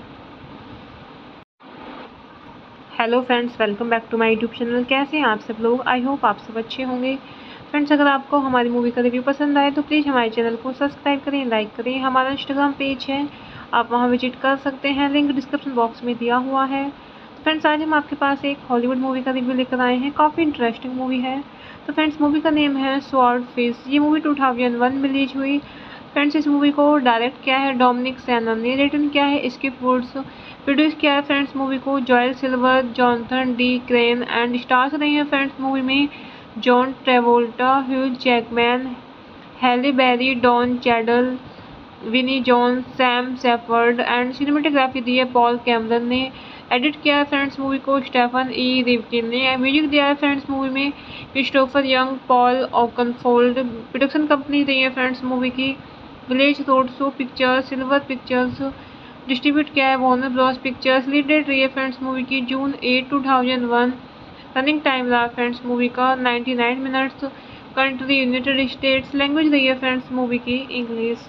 Hello friends, welcome back to my YouTube channel. कैसे हैं आप सब लोग? I hope आप सब अच्छे होंगे। Friends, अगर आपको हमारी मूवी का रिव्यू पसंद आए तो प्लीज़ हमारे चैनल को सब्सक्राइब करें, लाइक करें। हमारा इंस्टाग्राम पेज है, आप वहां विजिट कर सकते हैं, लिंक डिस्क्रिप्शन बॉक्स में दिया हुआ है। तो फ्रेंड्स, आज हम आपके पास एक हॉलीवुड मूवी का रिव्यू लेकर आए हैं। काफ़ी इंटरेस्टिंग मूवी है। तो फ्रेंड्स, मूवी का नेम है स्वॉर्डफिश। ये मूवी 2001 में रिलीज हुई। फ्रेंड्स, इस मूवी को डायरेक्ट किया है डोमिनिक सेना ने, रिटन किया है स्किप वुड्स, प्रोड्यूस किया है फ्रेंड्स मूवी को Joel Silver, Jonathan D crane and stars रही हैं फ्रेंड्स मूवी में John Travolta, Hugh Jackman, Halle Berry, Don Cheadle, Vinnie Jones, Sam Shepard and cinematography दी है पॉल कैमरन ने। एडिट किया है फ्रेंड्स मूवी को स्टेफन ई रिवकिन ने। म्यूजिक दिया है फ्रेंड्स मूवी में Christopher Young, Paul Oakenfold. Production company रही है फ्रेंड्स मूवी की Village Roadshow Pictures, Silver Pictures. Distribute किया है Warner Bros Pictures. Lead date रही है फ्रेंड्स मूवी की जून 8, 2001। रनिंग टाइम रहा फ्रेंड्स मूवी का 99 minutes. Country United States. Language रही है फ्रेंड्स मूवी की English.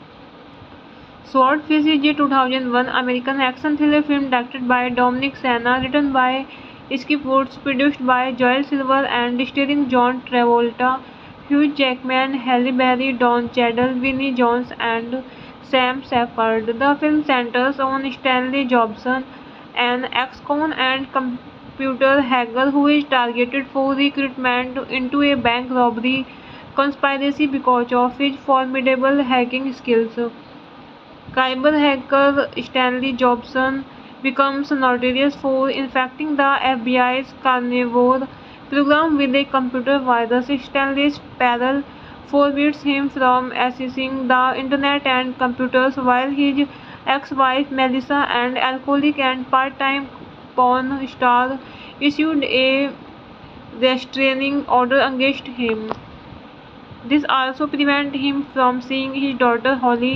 Swordfish is a 2001 American action thriller film directed by Dominic Sena, written by Skip Woods, produced by Joel Silver and starring John Travolta, Hugh Jackman, Halle Berry, Don Cheadle, Vinnie Jones and Sam Shepard. The film centers on Stanley Jobson, an ex-con and computer hacker who is targeted for recruitment into a bank robbery conspiracy because of his formidable hacking skills. Cyber hacker Stanley Jobson becomes notorious for infecting the FBI's carnivore program with a computer virus. Stanley's peril forbids him from accessing the internet and computers, while his ex-wife Melissa and alcoholic and part-time porn star issued a restraining order against him. This also prevents him from seeing his daughter Holly.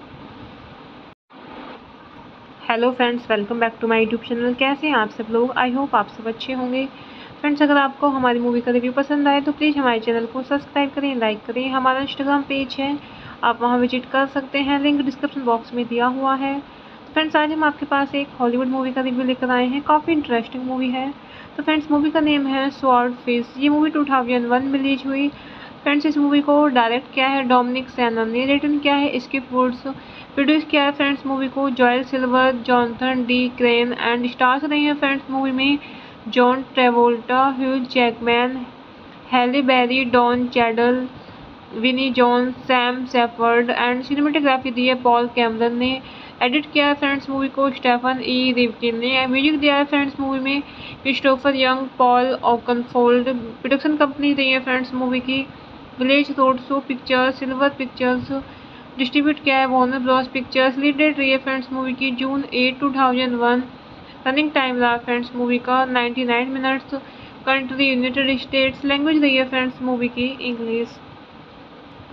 Hello friends, welcome back to my YouTube channel. कैसे हैं आप सब लोग? I hope आप सब अच्छे होंगे। Friends, अगर आपको हमारी मूवी का रिव्यू पसंद आए तो प्लीज़ हमारे चैनल को सब्सक्राइब करें, लाइक करें। हमारा इंस्टाग्राम पेज है, आप वहां विजिट कर सकते हैं, लिंक डिस्क्रिप्शन बॉक्स में दिया हुआ है। तो फ्रेंड्स, आज हम आपके पास एक हॉलीवुड मूवी का रिव्यू लेकर आए हैं। काफ़ी इंटरेस्टिंग मूवी है। तो फ्रेंड्स, मूवी का नेम है स्वॉर्डफिश। ये मूवी 2001 में रिलीज हुई। फ्रेंड्स, इस मूवी को डायरेक्ट किया है डोमिनिक सेना ने, रिटन किया है स्किप वुड्स, प्रोड्यूस किया है फ्रेंड्स मूवी को Joel Silver, Jonathan D crane and stars रही हैं फ्रेंड्स मूवी में John Travolta, Hugh Jackman, Halle Berry, Don Cheadle, Vinnie Jones, Sam Shepard and cinematography दी है पॉल कैमरन ने। एडिट किया है फ्रेंड्स मूवी को स्टेफन ई रिवकिन ने। म्यूजिक दिया है फ्रेंड्स मूवी में Christopher Young, Paul Oakenfold. Production company रही है फ्रेंड्स मूवी की Village Roadshow Pictures, Silver Pictures. Distribute किया है Warner Bros Pictures. Lead date रही है फ्रेंड्स मूवी की जून 8, 2001। रनिंग टाइम रहा फ्रेंड्स मूवी का 99 minutes. Country United States. Language रही है फ्रेंड्स मूवी की English.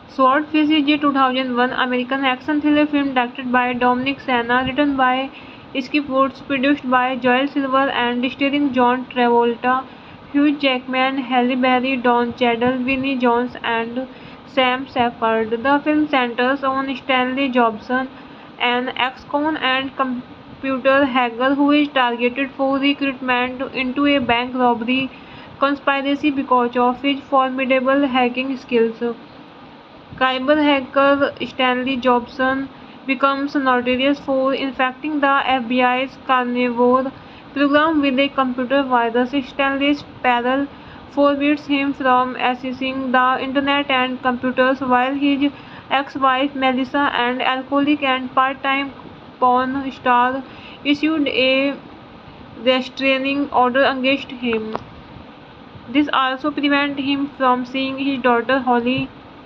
Swordfish is a 2001 American action thriller film directed by Dominic Sena, written by Skip Woods, produced by Joel Silver, and starring John Travolta, Hugh Jackman, Halle Berry, Don Cheadle, Vinnie Jones, and Sam Shepard. The film centers on Stanley Jobson, an ex-con and computer hacker who is targeted for recruitment into a bank robbery conspiracy because of his formidable hacking skills. Cyber hacker Stanley Jobson becomes notorious for infecting the FBI's carnivore program with a computer virus. Stanley's peril forbids him from accessing the internet and computers, while his ex-wife Melissa, an alcoholic and part-time porn star, issued a restraining order against him. This also prevents him from seeing his daughter Holly.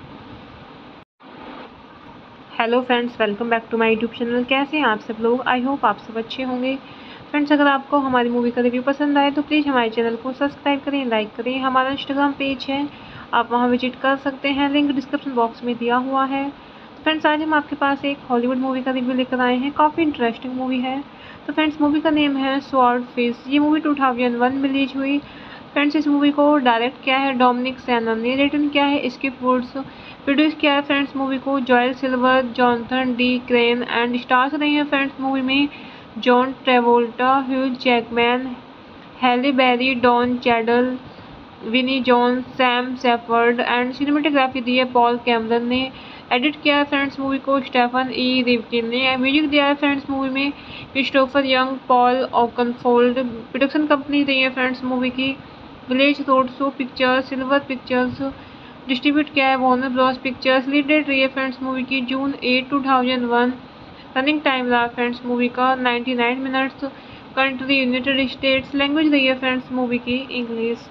Hello friends, welcome back to my YouTube channel. कैसे हैं आप सब लोग? I hope आप सब अच्छे होंगे। Friends, अगर आपको हमारी मूवी का रिव्यू पसंद आए तो प्लीज़ हमारे चैनल को सब्सक्राइब करें, लाइक करें। हमारा इंस्टाग्राम पेज है, आप वहां विजिट कर सकते हैं, लिंक डिस्क्रिप्शन बॉक्स में दिया हुआ है। फ्रेंड्स, आज हम आपके पास एक हॉलीवुड मूवी का रिव्यू लेकर आए हैं। काफ़ी इंटरेस्टिंग मूवी है। तो फ्रेंड्स, मूवी का नेम है स्वॉर्डफिश। ये मूवी 2001 में रिलीज हुई। फ्रेंड्स, इस मूवी को डायरेक्ट किया है डोमिनिक सेना ने, रिटन किया है स्किप वुड्स, प्रोड्यूस किया है फ्रेंड्स मूवी को Joel Silver, Jonathan D crane, and stars रही हैं फ्रेंड्स मूवी में John Travolta, Hugh Jackman, Halle Berry, Don Cheadle, Vinnie Jones, Sam Shepard, and cinematography दी है पॉल कैमरन ने। एडिट किया है फ्रेंड्स मूवी को स्टेफन ई रिवकिन ने। म्यूजिक दिया है फ्रेंड्स मूवी में Christopher Young, Paul Oakenfold. Production company रही है फ्रेंड्स मूवी की Village Roadshow Pictures, Silver Pictures. Distribute किया है Warner Bros Pictures. Lead date रही है फ्रेंड्स मूवी की जून 8, 2001। रनिंग टाइम रहा फ्रेंड्स मूवी का 99 minutes. Country United States. Language रही है फ्रेंड्स मूवी की English.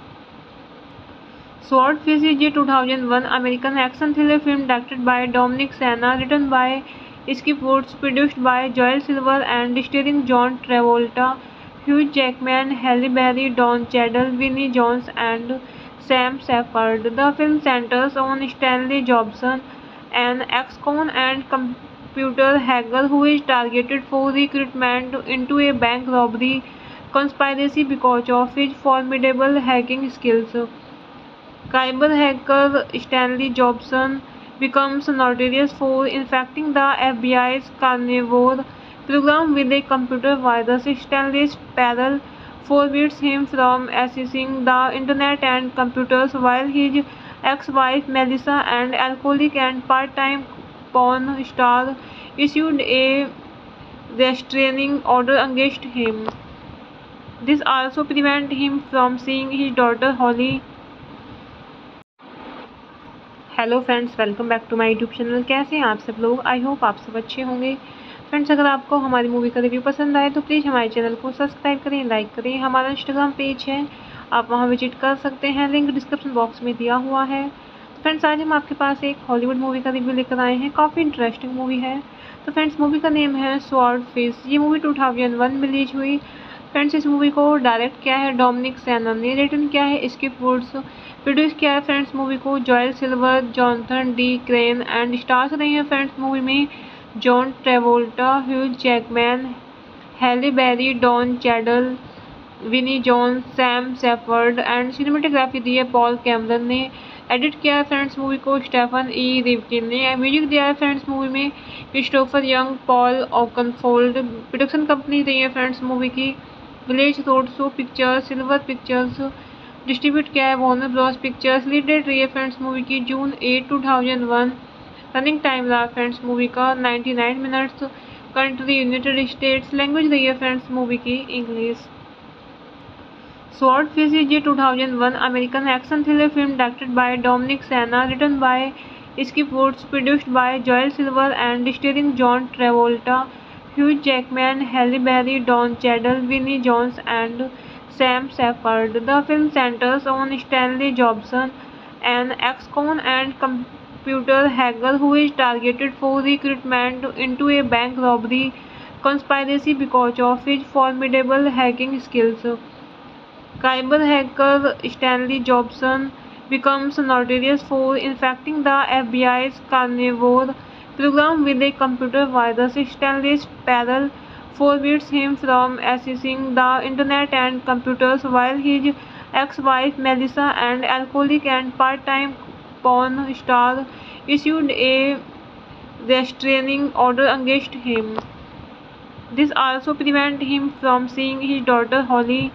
Swordfish is a 2001 American action thriller film directed by Dominic Sena, written by Skip Woods, produced by Joel Silver, and starring John Travolta, Hugh Jackman, Halle Berry, Don Cheadle, Vinnie Jones, and Sam Shepard. The film centers on Stanley Jobson, an ex-con and computer hacker who is targeted for recruitment into a bank robbery conspiracy because of his formidable hacking skills. Cyber hacker Stanley Jobson becomes notorious for infecting the FBI's carnivore program with a computer virus. Stanley's peril forbids him from accessing the internet and computers, while his ex-wife Melissa, an alcoholic and part-time porn star, issued a restraining order against him. This also prevents him from seeing his daughter Holly. Hello friends, welcome back to my YouTube channel. कैसे हैं आप सब लोग? I hope आप सब अच्छे होंगे। Friends, अगर आपको हमारी मूवी का रिव्यू पसंद आए तो प्लीज़ हमारे चैनल को सब्सक्राइब करें, लाइक करें। हमारा इंस्टाग्राम पेज है, आप वहां विजिट कर सकते हैं, लिंक डिस्क्रिप्शन बॉक्स में दिया हुआ है। फ्रेंड्स, आज हम आपके पास एक हॉलीवुड मूवी का रिव्यू लेकर आए हैं। काफ़ी इंटरेस्टिंग मूवी है। तो फ्रेंड्स, मूवी का नेम है स्वॉर्डफिश। ये मूवी 2001 में रिलीज हुई। फ्रेंड्स, इस मूवी को डायरेक्ट किया है डोमिनिक सेना ने, रिटन किया है स्किप वुड्स, प्रोड्यूस किया है फ्रेंड्स मूवी को Joel Silver, Jonathan D crane, and stars रही हैं फ्रेंड्स मूवी में John Travolta, Hugh Jackman, Halle Berry, Don Cheadle, Vinnie Jones, Sam Shepard, and cinematography दी है पॉल कैमरन ने। एडिट किया है फ्रेंड्स मूवी को स्टेफन ई रिवकिन ने। म्यूजिक दिया है फ्रेंड्स मूवी में Christopher Young, Paul Oakenfold. Production company रही है फ्रेंड्स मूवी की Village Roadshow Pictures, Silver Pictures. Distribute किया है Warner Bros Pictures. Lead date रही है फ्रेंड्स मूवी की जून 8, 2001। रनिंग टाइम रहा फ्रेंड्स मूवी का 99 minutes. Country United States. Language रही है फ्रेंड्स मूवी की English. Swordfish is a 2001 American action thriller film directed by Dominic Sena, written by Skip Woods, produced by Joel Silver, and starring John Travolta, Hugh Jackman, Halle Berry, Don Cheadle, Vinnie Jones, and Sam Shepard. The film centers on Stanley Jobson, an ex-con and computer hacker who is targeted for recruitment into a bank robbery conspiracy because of his formidable hacking skills. Cyber hacker Stanley Jobson becomes notorious for infecting the FBI's carnivore program with a computer virus. Stanley's peril forbids him from accessing the internet and computers, while his ex-wife Melissa and alcoholic and part-time porn star issued a restraining order against him. This also prevents him from seeing his daughter Holly.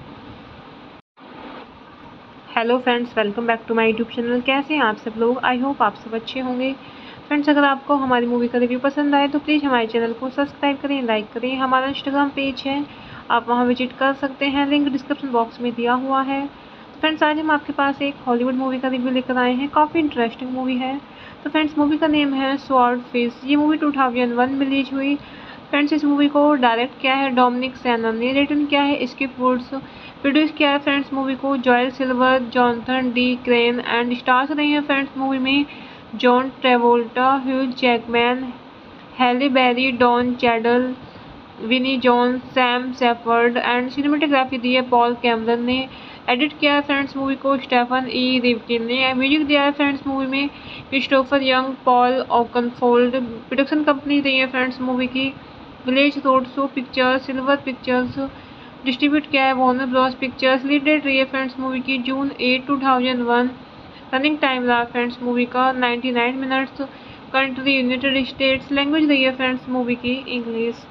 Hello friends, welcome back to my YouTube channel. कैसे हैं आप सब लोग? I hope आप सब अच्छे होंगे। Friends, अगर आपको हमारी मूवी का रिव्यू पसंद आए तो प्लीज़ हमारे चैनल को सब्सक्राइब करें, लाइक करें। हमारा इंस्टाग्राम पेज है, आप वहां विजिट कर सकते हैं, लिंक डिस्क्रिप्शन बॉक्स में दिया हुआ है। फ्रेंड्स, आज हम आपके पास एक हॉलीवुड मूवी का रिव्यू लेकर आए हैं। काफ़ी इंटरेस्टिंग मूवी है। तो फ्रेंड्स, मूवी का नेम है स्वॉर्डफिश। ये मूवी 2001 में रिलीज हुई। फ्रेंड्स, इस मूवी को डायरेक्ट किया है डोमिनिक सेना ने, रिटर्न किया है स्किप वुड्स, प्रोड्यूस किया है फ्रेंड्स मूवी को Joel Silver, Jonathan D crane and stars रही है फ्रेंड्स मूवी में John Travolta, huge Jackman, Halle Berry, Don Cheadle, Vinnie Jones, Sam Shepard and cinematography दी है पॉल कैमरन ने। एडिट किया है फ्रेंड्स मूवी को स्टेफन ई रिवकिन ने। म्यूजिक दिया है फ्रेंड्स मूवी में Christopher Young, Paul Oakenfold. Production company रही है फ्रेंड्स मूवी की Village Roadshow Pictures, Silver Pictures. Distribute किया है Warner Bros Pictures. Lead date रही है फ्रेंड्स मूवी की जून 8, 2001। रनिंग टाइम रहा फ्रेंड्स मूवी का 99 minutes. Country United States. Language रही है फ्रेंड्स मूवी की English.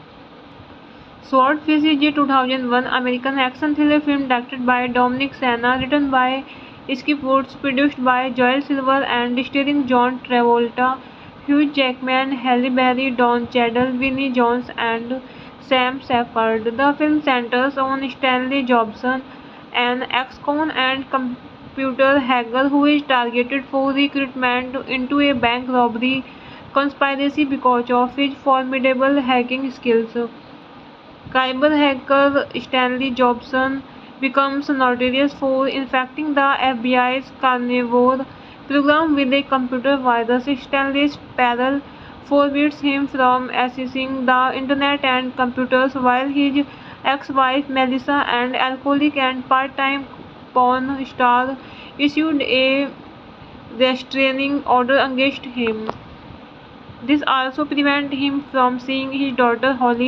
Swordfish is a 2001 American action thriller film directed by Dominic Sena, written by Skip Woods, produced by Joel Silver and starring John Travolta, huge Jackman, Halle Berry, Don Cheadle, Vinnie Jones and Sam Shepard. The film centers on Stanley Jobson, an ex-con and computer hacker who is targeted for recruitment into a bank robbery conspiracy because of his formidable hacking skills. Cyber hacker Stanley Jobson becomes notorious for infecting the FBI's carnivore program with a computer virus. Stanley's peril forbids him from accessing the internet and computers, while his ex-wife Melissa and alcoholic and part-time porn star issued a restraining order against him. This also prevents him from seeing his daughter Holly.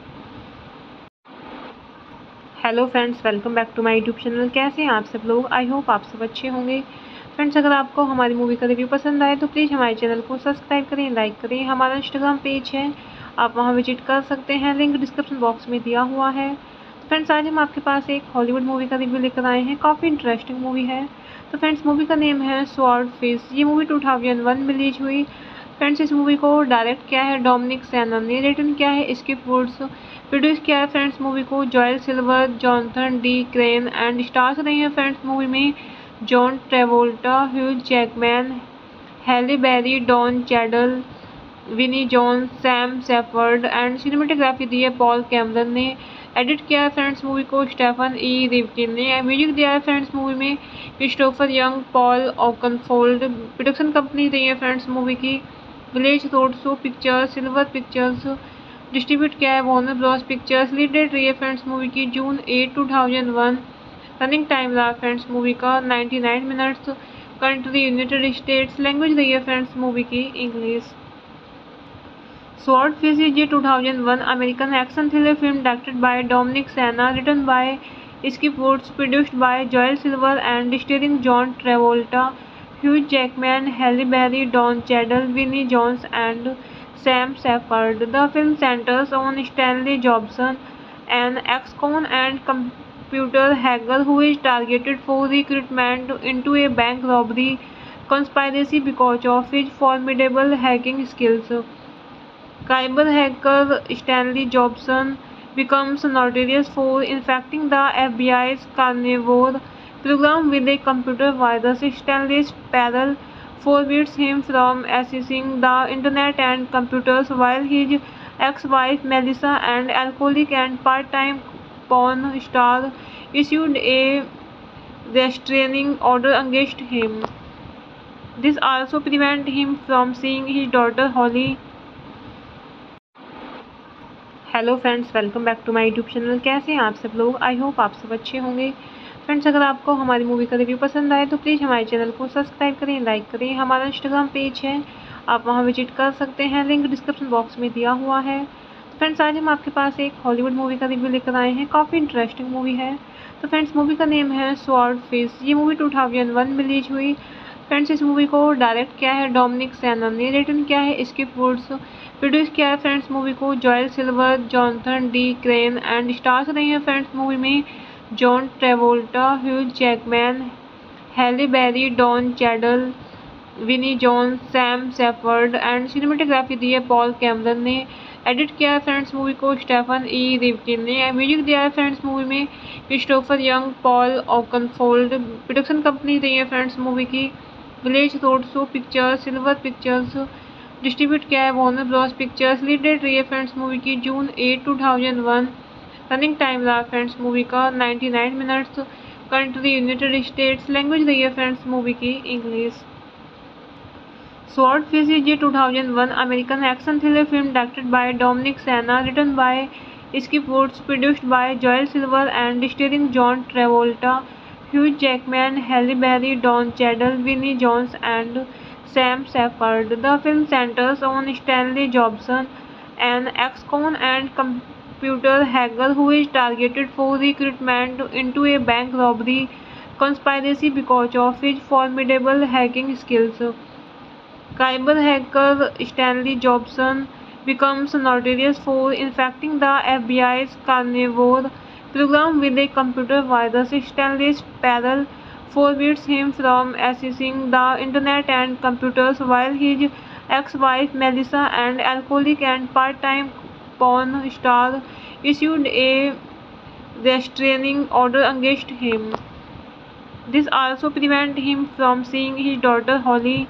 Hello friends, welcome back to my YouTube channel. कैसे हैं आप सब लोग? I hope आप सब अच्छे होंगे। Friends, अगर आपको हमारी मूवी का रिव्यू पसंद आए तो प्लीज़ हमारे चैनल को सब्सक्राइब करें, लाइक करें। हमारा इंस्टाग्राम पेज है, आप वहां विजिट कर सकते हैं, लिंक डिस्क्रिप्शन बॉक्स में दिया हुआ है। फ्रेंड्स, आज हम आपके पास एक हॉलीवुड मूवी का रिव्यू लेकर आए हैं। काफ़ी इंटरेस्टिंग मूवी है। तो फ्रेंड्स, मूवी का नेम है स्वॉर्डफिश। ये मूवी 2001 में रिलीज हुई। फ्रेंड्स, इस मूवी को डायरेक्ट किया है डोमिनिक सेना ने, रिटर्न किया है स्किप वुड्स, प्रोड्यूस किया है फ्रेंड्स मूवी को Joel Silver, Jonathan D crane and stars रही है फ्रेंड्स मूवी में John Travolta, huge Jackman, Halle Berry, Don Cheadle, Vinnie Jones, Sam Shepard and cinematography दी है पॉल कैमरन ने। एडिट किया है फ्रेंड्स मूवी को स्टेफन ई रिवकिन ने। म्यूजिक दिया है फ्रेंड्स मूवी में Christopher Young, Paul Oakenfold. Production company रही है फ्रेंड्स मूवी की Village Roadshow Pictures, Silver Pictures. Distribute किया है Warner Bros Pictures. Lead date रही है फ्रेंड्स मूवी की जून 8, 2001। रनिंग टाइम रहा फ्रेंड्स मूवी का 99 minutes. Country United States. Language रही है फ्रेंड्स मूवी की English. Swordfish is a 2001 American action thriller film directed by Dominic Sena, written by Skip Woods, produced by Joel Silver and starring John Travolta, huge Jackman, Halle Berry, Don Cheadle, Vinnie Jones and Sam Shepard. The film centers on Stanley Jobson, an ex-con and computer hacker who is targeted for recruitment into a bank robbery conspiracy because of his formidable hacking skills. Cyber hacker Stanley Jobson becomes notorious for infecting the FBI's carnivore program with a computer virus. Stanley's peril forbids him from accessing the internet and computers, while his ex-wife Melissa and alcoholic and part-time porn star issued a restraining order against him. This also prevents him from seeing his daughter Holly. Hello friends, welcome back to my YouTube channel. कैसे हैं आप सब लोग? I hope आप सब अच्छे होंगे। Friends अगर आपको हमारी मूवी का रिव्यू पसंद आए तो प्लीज़ हमारे चैनल को सब्सक्राइब करें, लाइक करें। हमारा इंस्टाग्राम पेज है, आप वहां विजिट कर सकते हैं, लिंक डिस्क्रिप्शन बॉक्स में दिया हुआ है। तो फ्रेंड्स आज हम आपके पास एक हॉलीवुड मूवी का रिव्यू लेकर आए हैं, काफ़ी इंटरेस्टिंग मूवी है। तो फ्रेंड्स मूवी का नेम है स्वॉर्डफिश। ये मूवी 2001 में रिलीज हुई। फ्रेंड्स इस मूवी को डायरेक्ट किया है डोमिनिक सेना ने, रिटन किया है स्किप वुड्स, प्रोड्यूस किया है फ्रेंड्स मूवी को Joel Silver, Jonathan D crane and stars रही है फ्रेंड्स मूवी में John Travolta, huge Jackman, Halle Berry, Don Cheadle, Vinnie Jones, Sam Shepard and cinematography दी है पॉल कैमरन ने। एडिट किया है फ्रेंड्स मूवी को स्टेफन ई रिवकिन ने। म्यूजिक दिया है फ्रेंड्स मूवी में Christopher Young, Paul Oakenfold. Production company रही है फ्रेंड्स मूवी की Village Roadshow Pictures, Silver Pictures. Distribute किया है Warner Bros Pictures. Lead date रही है फ्रेंड्स मूवी की जून 8, 2001। रनिंग टाइम रहा फ्रेंड्स मूवी का 99 minutes. Country United States. Language रही है फ्रेंड्स मूवी की English. Swordfish is a 2001 American action thriller film directed by Dominic Sena, written by Skip Woods, produced by Joel Silver and starring John Travolta, Hugh Jackman, Halle Berry, Don Cheadle, Vinnie Jones and Sam Shepard. The film centers on Stanley Jobson, an ex-con and computer hacker who is targeted for recruitment into a bank robbery conspiracy because of his formidable hacking skills. Cyber hacker Stanley Jobson becomes notorious for infecting the FBI's carnivore program with a computer virus. Stanley's peril forbids him from accessing the internet and computers, while his ex-wife Melissa, an alcoholic and part-time porn star, issued a restraining order against him. This also prevents him from seeing his daughter Holly.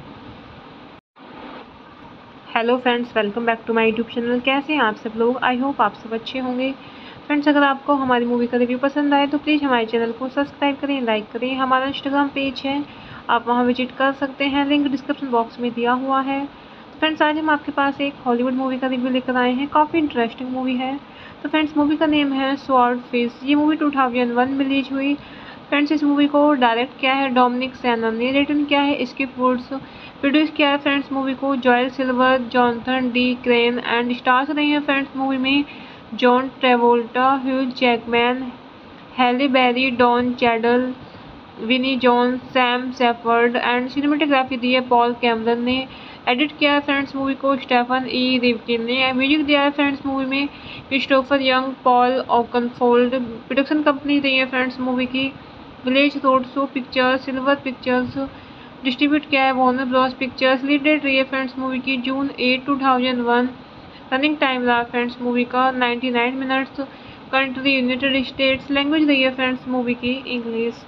Hello friends, welcome back to my YouTube channel. कैसे हैं आप सब लोग? I hope आप सब अच्छे होंगे। Friends अगर आपको हमारी मूवी का रिव्यू पसंद आए तो प्लीज़ हमारे चैनल को सब्सक्राइब करें, लाइक करें। हमारा इंस्टाग्राम पेज है, आप वहां विजिट कर सकते हैं, लिंक डिस्क्रिप्शन बॉक्स में दिया हुआ है। तो फ्रेंड्स आज हम आपके पास एक हॉलीवुड मूवी का रिव्यू लेकर आए हैं, काफ़ी इंटरेस्टिंग मूवी है। तो फ्रेंड्स मूवी का नेम है स्वॉर्डफिश। ये मूवी 2001 में रिलीज हुई। फ्रेंड्स इस मूवी को डायरेक्ट किया है डोमिनिक सेना ने, रिटन किया है स्किप वुड्स, प्रोड्यूस किया है फ्रेंड्स मूवी को Joel Silver, Jonathan D crane and stars रही है फ्रेंड्स मूवी में John Travolta, huge Jackman, Halle Berry, Don Cheadle, Vinnie Jones, Sam Shepard and cinematography दी है पॉल कैमरन ने। एडिट किया है फ्रेंड्स मूवी को स्टेफन ई रिवकिन ने। म्यूजिक दिया है फ्रेंड्स मूवी में Christopher Young, Paul Oakenfold. Production company रही है फ्रेंड्स मूवी की Village Roadshow Pictures, Silver Pictures. Distribute किया है Warner Bros Pictures. Lead date रही है फ्रेंड्स मूवी की जून 8, 2001। रनिंग टाइम रहा फ्रेंड्स मूवी का 99 minutes. Country United States. Language रही है फ्रेंड्स मूवी की English.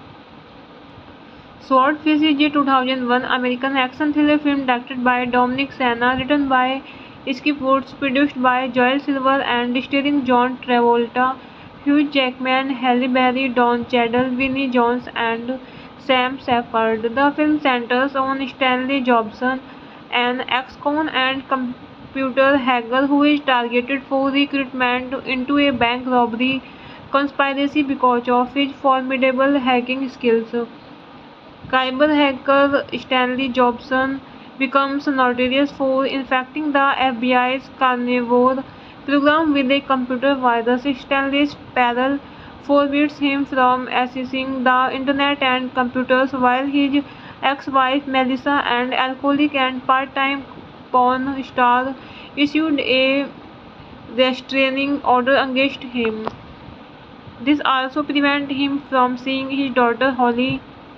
Swordfish is a 2001 American action thriller film directed by Dominic Sena, written by Skip Woods, produced by Joel Silver and starring John Travolta, Hugh Jackman, Halle Berry, Don Cheadle, Vinnie Jones and Sam Shepard. The film centers on Stanley Jobson, an ex-con and computer hacker who is targeted for recruitment into a bank robbery conspiracy because of his formidable hacking skills. Cyber hacker Stanley Jobson becomes notorious for infecting the FBI's carnivore program with a computer virus. Stanley's peril forbids him from accessing the internet and computers, while his ex-wife Melissa, an alcoholic and part-time porn star, issued a restraining order against him. This also prevents him from seeing his daughter Holly.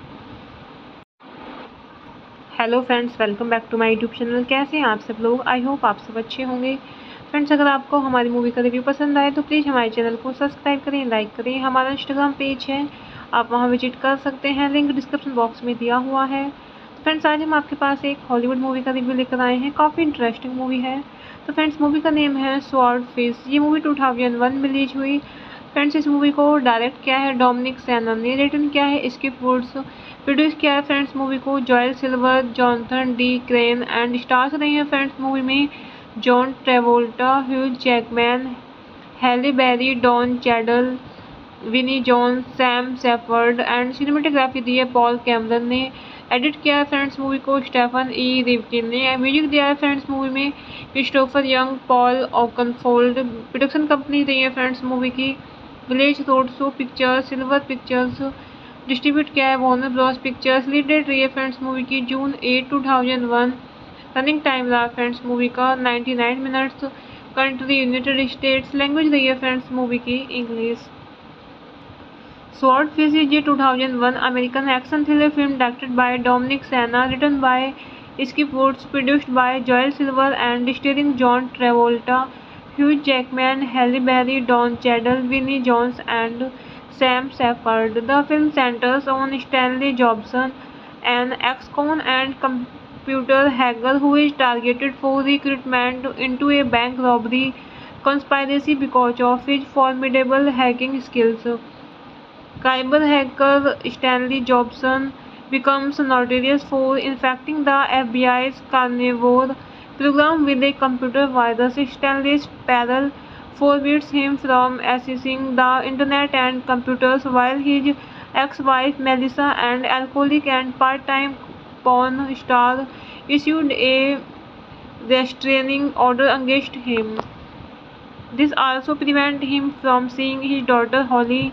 Hello friends, welcome back to my YouTube channel. कैसे हैं आप सब लोग? I hope आप सब अच्छे होंगे। Friends अगर आपको हमारी मूवी का रिव्यू पसंद आए तो प्लीज़ हमारे चैनल को सब्सक्राइब करें, लाइक करें। हमारा इंस्टाग्राम पेज है, आप वहां विजिट कर सकते हैं, लिंक डिस्क्रिप्शन बॉक्स में दिया हुआ है। तो फ्रेंड्स आज हम आपके पास एक हॉलीवुड मूवी का रिव्यू लेकर आए हैं, काफ़ी इंटरेस्टिंग मूवी है। तो फ्रेंड्स मूवी का नेम है स्वॉर्डफिश। ये मूवी 2001 में रिलीज हुई। फ्रेंड्स इस मूवी को डायरेक्ट किया है डोमिनिक सेना ने, रिटन किया है स्किप वुड्स, प्रोड्यूस किया है फ्रेंड्स मूवी को Joel Silver, Jonathan D crane and stars रही है फ्रेंड्स मूवी में John Travolta, huge Jackman, Halle Berry, Don Cheadle, Vinnie Jones, Sam Shepard and cinematography दी है पॉल कैमरन ने। एडिट किया है फ्रेंड्स मूवी को स्टेफन ई रिवकिन ने। म्यूजिक दिया है फ्रेंड्स मूवी में Christopher Young, Paul Oakenfold. Production company रही है फ्रेंड्स मूवी की Village Roadshow Pictures, Silver Pictures. Distribute किया है Warner Bros Pictures. Lead date रही है फ्रेंड्स मूवी की जून 8, 2001। रनिंग टाइम रहा फ्रेंड्स मूवी का 99 minutes. Country United States. Language रही है फ्रेंड्स मूवी की English. Swordfish is a 2001 American action thriller film directed by Dominic Sena, written by Skip Woods, produced by Joel Silver and starring John Travolta, Hugh Jackman, Halle Berry, Don Cheadle, Vinnie Jones and Sam Shepard. The film centers on Stanley Jobson, an ex-con and computer hacker who is targeted for recruitment into a bank robbery conspiracy because of his formidable hacking skills. Cyber hacker Stanley Jobson becomes notorious for infecting the FBI's carnivore program with a computer virus. Stanley's peril forbids him from accessing the internet and computers, while his ex-wife Melissa and alcoholic and part-time porn star issued a restraining order against him. This also prevents him from seeing his daughter Holly.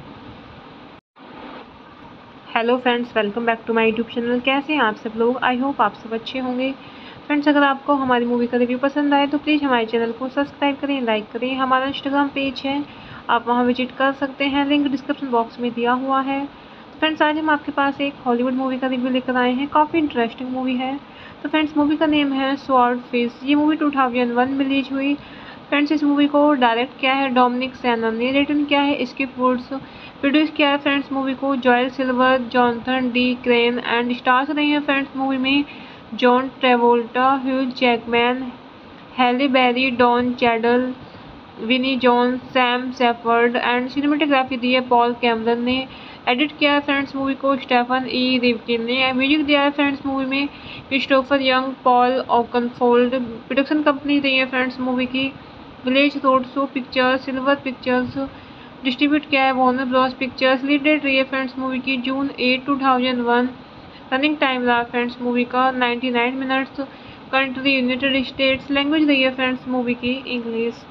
Hello friends, welcome back to my YouTube channel. कैसे हैं आप सब लोग? I hope आप सब अच्छे होंगे। Friends, अगर आपको हमारी मूवी का रिव्यू पसंद आए तो प्लीज़ हमारे चैनल को सब्सक्राइब करें, लाइक करें। हमारा इंस्टाग्राम पेज है, आप वहां विजिट कर सकते हैं, लिंक डिस्क्रिप्शन बॉक्स में दिया हुआ है। फ्रेंड्स, आज हम आपके पास एक हॉलीवुड मूवी का रिव्यू लेकर आए हैं। काफ़ी इंटरेस्टिंग मूवी है। तो फ्रेंड्स, मूवी का नेम है स्वॉर्डफिश। ये मूवी 2001 में रिलीज हुई। फ्रेंड्स, इस मूवी को डायरेक्ट किया है डोमिनिक सेना ने, रिटन किया है स्किप वुड्स, प्रोड्यूस किया है फ्रेंड्स मूवी को Joel Silver, Jonathan D crane and stars रही हैं फ्रेंड्स मूवी में John Travolta, Hugh Jackman, Halle Berry, Don Cheadle, Vinnie Jones, Sam Shepard and cinematography दी है पॉल कैमरन ने। एडिट किया है फ्रेंड्स मूवी को स्टेफन ई रिवकिन ने। म्यूजिक दिया है फ्रेंड्स मूवी में Christopher Young, Paul Oakenfold. Production company रही है फ्रेंड्स मूवी की Village Roadshow Pictures, Silver Pictures. Distribute किया है Warner Bros Pictures. Lead date रही है फ्रेंड्स मूवी की जून 8, 2001। रनिंग टाइम रहा फ्रेंड्स मूवी का 99 minutes. Country United States. Language रही है फ्रेंड्स मूवी की English.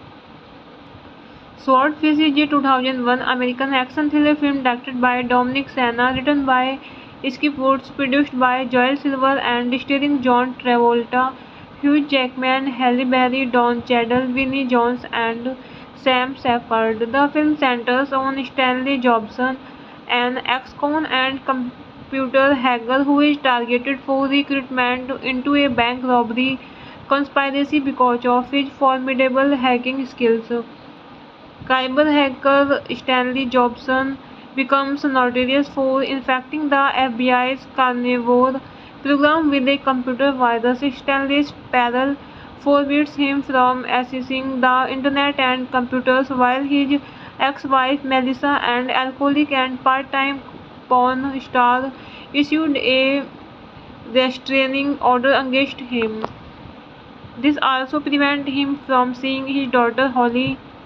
Swordfish is a 2001 American action thriller film directed by Dominic Sena, written by Skip Woods, produced by Joel Silver and starring John Travolta, Hugh Jackman, Halle Berry, Don Cheadle, Vinnie Jones and Sam Shepard. The film centers on Stanley Jobson, an ex-con and computer hacker who is targeted for recruitment into a bank robbery conspiracy because of his formidable hacking skills. Cyber hacker Stanley Jobson becomes notorious for infecting the FBI's carnivore program with a computer virus. Stanley's peril forbids him from accessing the internet and computers, while his ex-wife Melissa and alcoholic and part-time porn star issued a restraining order against him. This also prevents him from seeing his daughter Holly.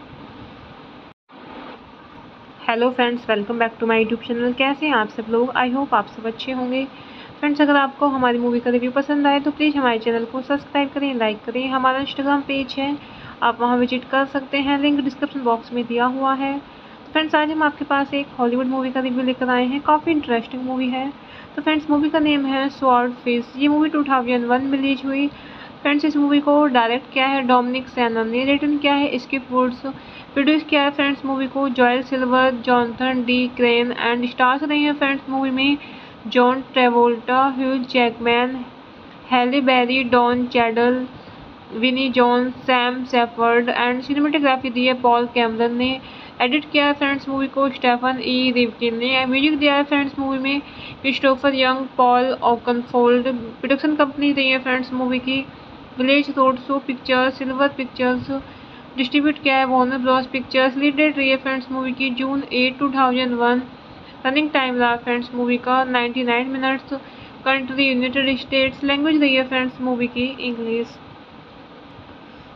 Hello friends, welcome back to my YouTube channel. कैसे हैं आप सब लोग? I hope आप सब अच्छे होंगे। Friends, अगर आपको हमारी मूवी का रिव्यू पसंद आए तो प्लीज़ हमारे चैनल को सब्सक्राइब करें, लाइक करें। हमारा इंस्टाग्राम पेज है, आप वहां विजिट कर सकते हैं, लिंक डिस्क्रिप्शन बॉक्स में दिया हुआ है। फ्रेंड्स, आज हम आपके पास एक हॉलीवुड मूवी का रिव्यू लेकर आए हैं। काफ़ी इंटरेस्टिंग मूवी है। तो फ्रेंड्स, मूवी का नेम है स्वॉर्डफिश। ये मूवी 2001 में रिलीज हुई। फ्रेंड्स, इस मूवी को डायरेक्ट किया है डोमिनिक सेना ने, रिटन किया है स्किप वुड्स, प्रोड्यूस किया है फ्रेंड्स मूवी को Joel Silver, Jonathan D crane and stars रही हैं फ्रेंड्स मूवी में John Travolta, Hugh Jackman, Halle Berry, Don Cheadle, Vinnie Jones, Sam Shepard and cinematography दी है पॉल कैमरन ने। एडिट किया है फ्रेंड्स मूवी को स्टेफन ई रिवकिन ने। म्यूजिक दिया है फ्रेंड्स मूवी में Christopher Young, Paul Oakenfold. Production company रही है फ्रेंड्स मूवी की Village Roadshow Pictures, Silver Pictures. Distribute किया है Warner Bros Pictures. Lead date रही है फ्रेंड्स मूवी की जून 8, 2001। रनिंग टाइम रहा फ्रेंड्स मूवी का 99 minutes. Country United States. Language रही है फ्रेंड्स मूवी की English.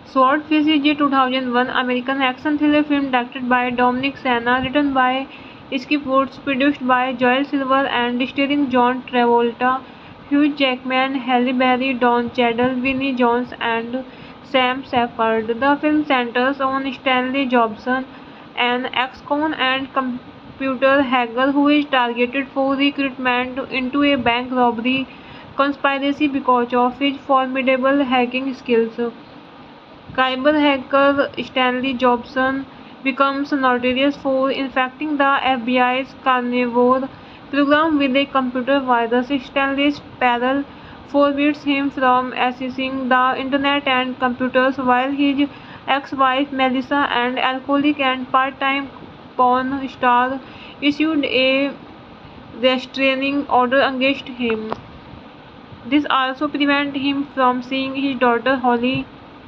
Swordfish is a 2001 American action thriller film directed by Dominic Sena, written by Skip Woods, produced by Joel Silver, and starring John Travolta, Hugh Jackman, Halle Berry, Don Cheadle, Vinnie Jones, and Sam Shepard. The film centers on Stanley Jobson, an ex-con and computer hacker who is targeted for recruitment into a bank robbery conspiracy because of his formidable hacking skills. Cyber hacker Stanley Jobson becomes notorious for infecting the FBI's carnivore program with a computer virus. Stanley's peril forbids him from accessing the internet and computers, while his ex-wife Melissa, an alcoholic and part-time porn star, issued a restraining order against him. This also prevents him from seeing his daughter Holly.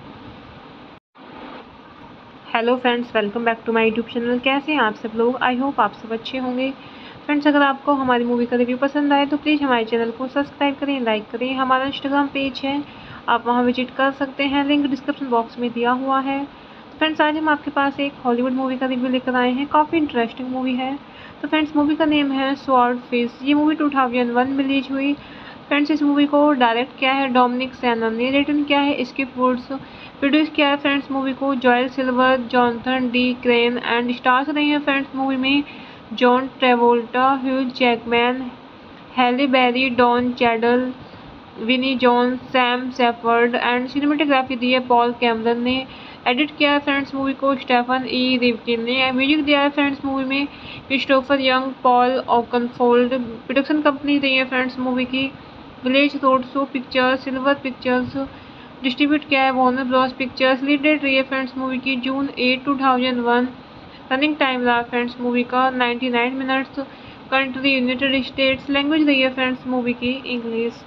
Hello friends, welcome back to my YouTube channel. कैसे हैं आप सब लोग? I hope आप सब अच्छे होंगे। Friends, अगर आपको हमारी मूवी का रिव्यू पसंद आए तो प्लीज़ हमारे चैनल को सब्सक्राइब करें, लाइक करें। हमारा इंस्टाग्राम पेज है, आप वहां विजिट कर सकते हैं, लिंक डिस्क्रिप्शन बॉक्स में दिया हुआ है। फ्रेंड्स, आज हम आपके पास एक हॉलीवुड मूवी का रिव्यू लेकर आए हैं। काफ़ी इंटरेस्टिंग मूवी है। तो फ्रेंड्स, मूवी का नेम है स्वॉर्डफिश। ये मूवी 2001 में रिलीज हुई। फ्रेंड्स, इस मूवी को डायरेक्ट किया है डोमिनिक सेना ने, रिटन किया है स्किप वुड्स, प्रोड्यूस किया है फ्रेंड्स मूवी को Joel Silver, Jonathan D crane, and stars रही हैं फ्रेंड्स मूवी में John Travolta, Hugh Jackman, Halle Berry, Don Cheadle, Vinnie Jones, Sam Shepard, and cinematography दी है पॉल कैमरन ने। एडिट किया है फ्रेंड्स मूवी को स्टेफन ई रिवकिन ने। म्यूजिक दिया है फ्रेंड्स मूवी में Christopher Young, Paul Oakenfold. Production company रही है फ्रेंड्स मूवी की Village Roadshow Pictures, Silver Pictures. Distribute किया है Warner Bros Pictures. Lead date रही है फ्रेंड्स मूवी की जून 8, 2001। रनिंग टाइम रहा फ्रेंड्स मूवी का 99 minutes. Country United States. Language रही है फ्रेंड्स मूवी की English.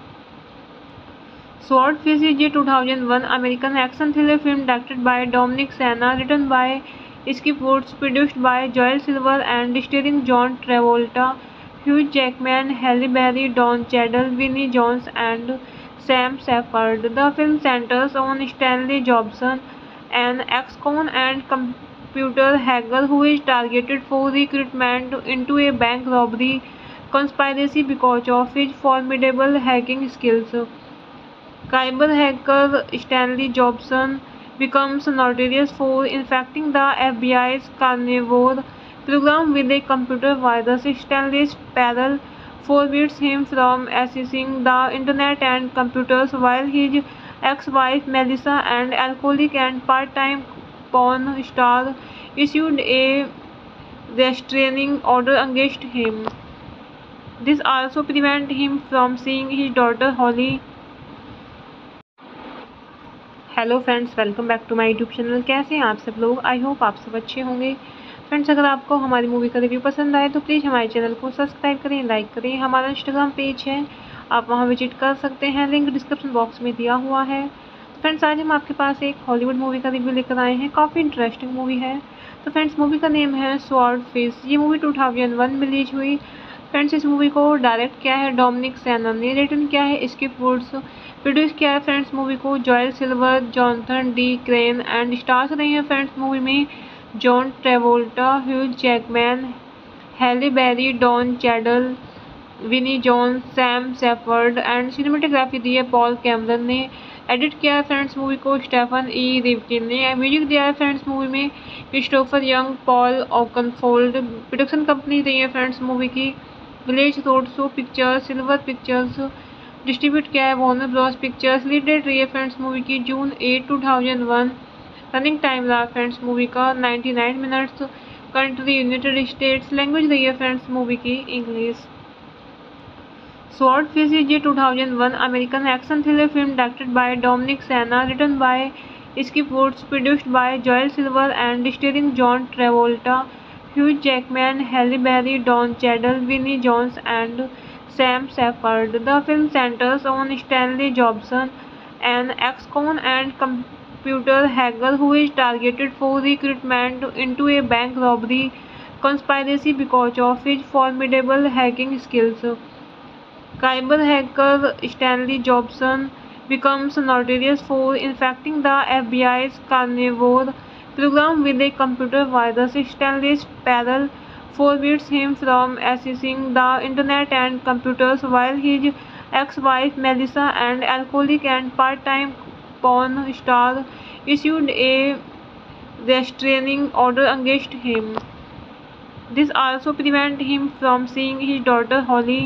Swordfish is a 2001 American action thriller film directed by Dominic Sena, written by Skip Woods, produced by Joel Silver, and starring John Travolta, Hugh Jackman, Halle Berry, Don Cheadle, Vinnie Jones, and Sam Shepard. The film centers on Stanley Jobson, an ex-con and computer hacker who is targeted for recruitment into a bank robbery conspiracy because of his formidable hacking skills. Cyber hacker Stanley Jobson becomes notorious for infecting the FBI's carnivore program with a computer virus. Stanley's peril forbids him from accessing the internet and computers, while his ex-wife Melissa, an alcoholic and part-time porn star, issued a restraining order against him. This also prevents him from seeing his daughter Holly. Hello friends, welcome back to my YouTube channel. कैसे हैं आप सब लोग? I hope आप सब अच्छे होंगे। Friends, अगर आपको हमारी मूवी का रिव्यू पसंद आए तो प्लीज़ हमारे चैनल को सब्सक्राइब करें, लाइक करें। हमारा इंस्टाग्राम पेज है, आप वहां विजिट कर सकते हैं, लिंक डिस्क्रिप्शन बॉक्स में दिया हुआ है। फ्रेंड्स, आज हम आपके पास एक हॉलीवुड मूवी का रिव्यू लेकर आए हैं। काफ़ी इंटरेस्टिंग मूवी है। तो फ्रेंड्स, मूवी का नेम है स्वॉर्डफिश। ये मूवी 2001 में रिलीज हुई। फ्रेंड्स, इस मूवी को डायरेक्ट किया है डोमिनिक सेना ने, रिटन किया है स्किप वुड्स, प्रोड्यूस किया है फ्रेंड्स मूवी को Joel Silver, Jonathan D crane, and stars रही हैं फ्रेंड्स मूवी में John Travolta, Hugh Jackman, Halle Berry, Don Cheadle, Vinnie Jones, Sam Shepard, and cinematography दी है पॉल कैमरन ने। एडिट किया है फ्रेंड्स मूवी को स्टेफन ई रिवकिन ने। म्यूजिक दिया है फ्रेंड्स मूवी में Christopher Young, Paul Oakenfold. Production company रही है फ्रेंड्स मूवी की Village Roadshow Pictures, Silver Pictures. Distribute किया है Warner Bros Pictures. Lead date रही है फ्रेंड्स मूवी की जून 8, 2001। रनिंग टाइम रहा फ्रेंड्स मूवी का 99 minutes. Country United States. Language रही है फ्रेंड्स मूवी की English. Swordfish is a 2001 American action thriller film directed by Dominic Sena, written by Skip Woods, produced by Joel Silver, and starring John Travolta, Hugh Jackman, Halle Berry, Don Cheadle, Vinnie Jones, and Sam Shepard. The film centers on Stanley Jobson, an ex-con and computer hacker who is targeted for recruitment into a bank robbery conspiracy because of his formidable hacking skills. Cyber hacker Stanley Jobson becomes notorious for infecting the FBI's carnivore program with a computer virus. Stanley Sparrow forbids him from accessing the internet and computers, while his ex-wife Melissa and alcoholic and part-time porn star issued a restraining order against him. This also prevents him from seeing his daughter Holly.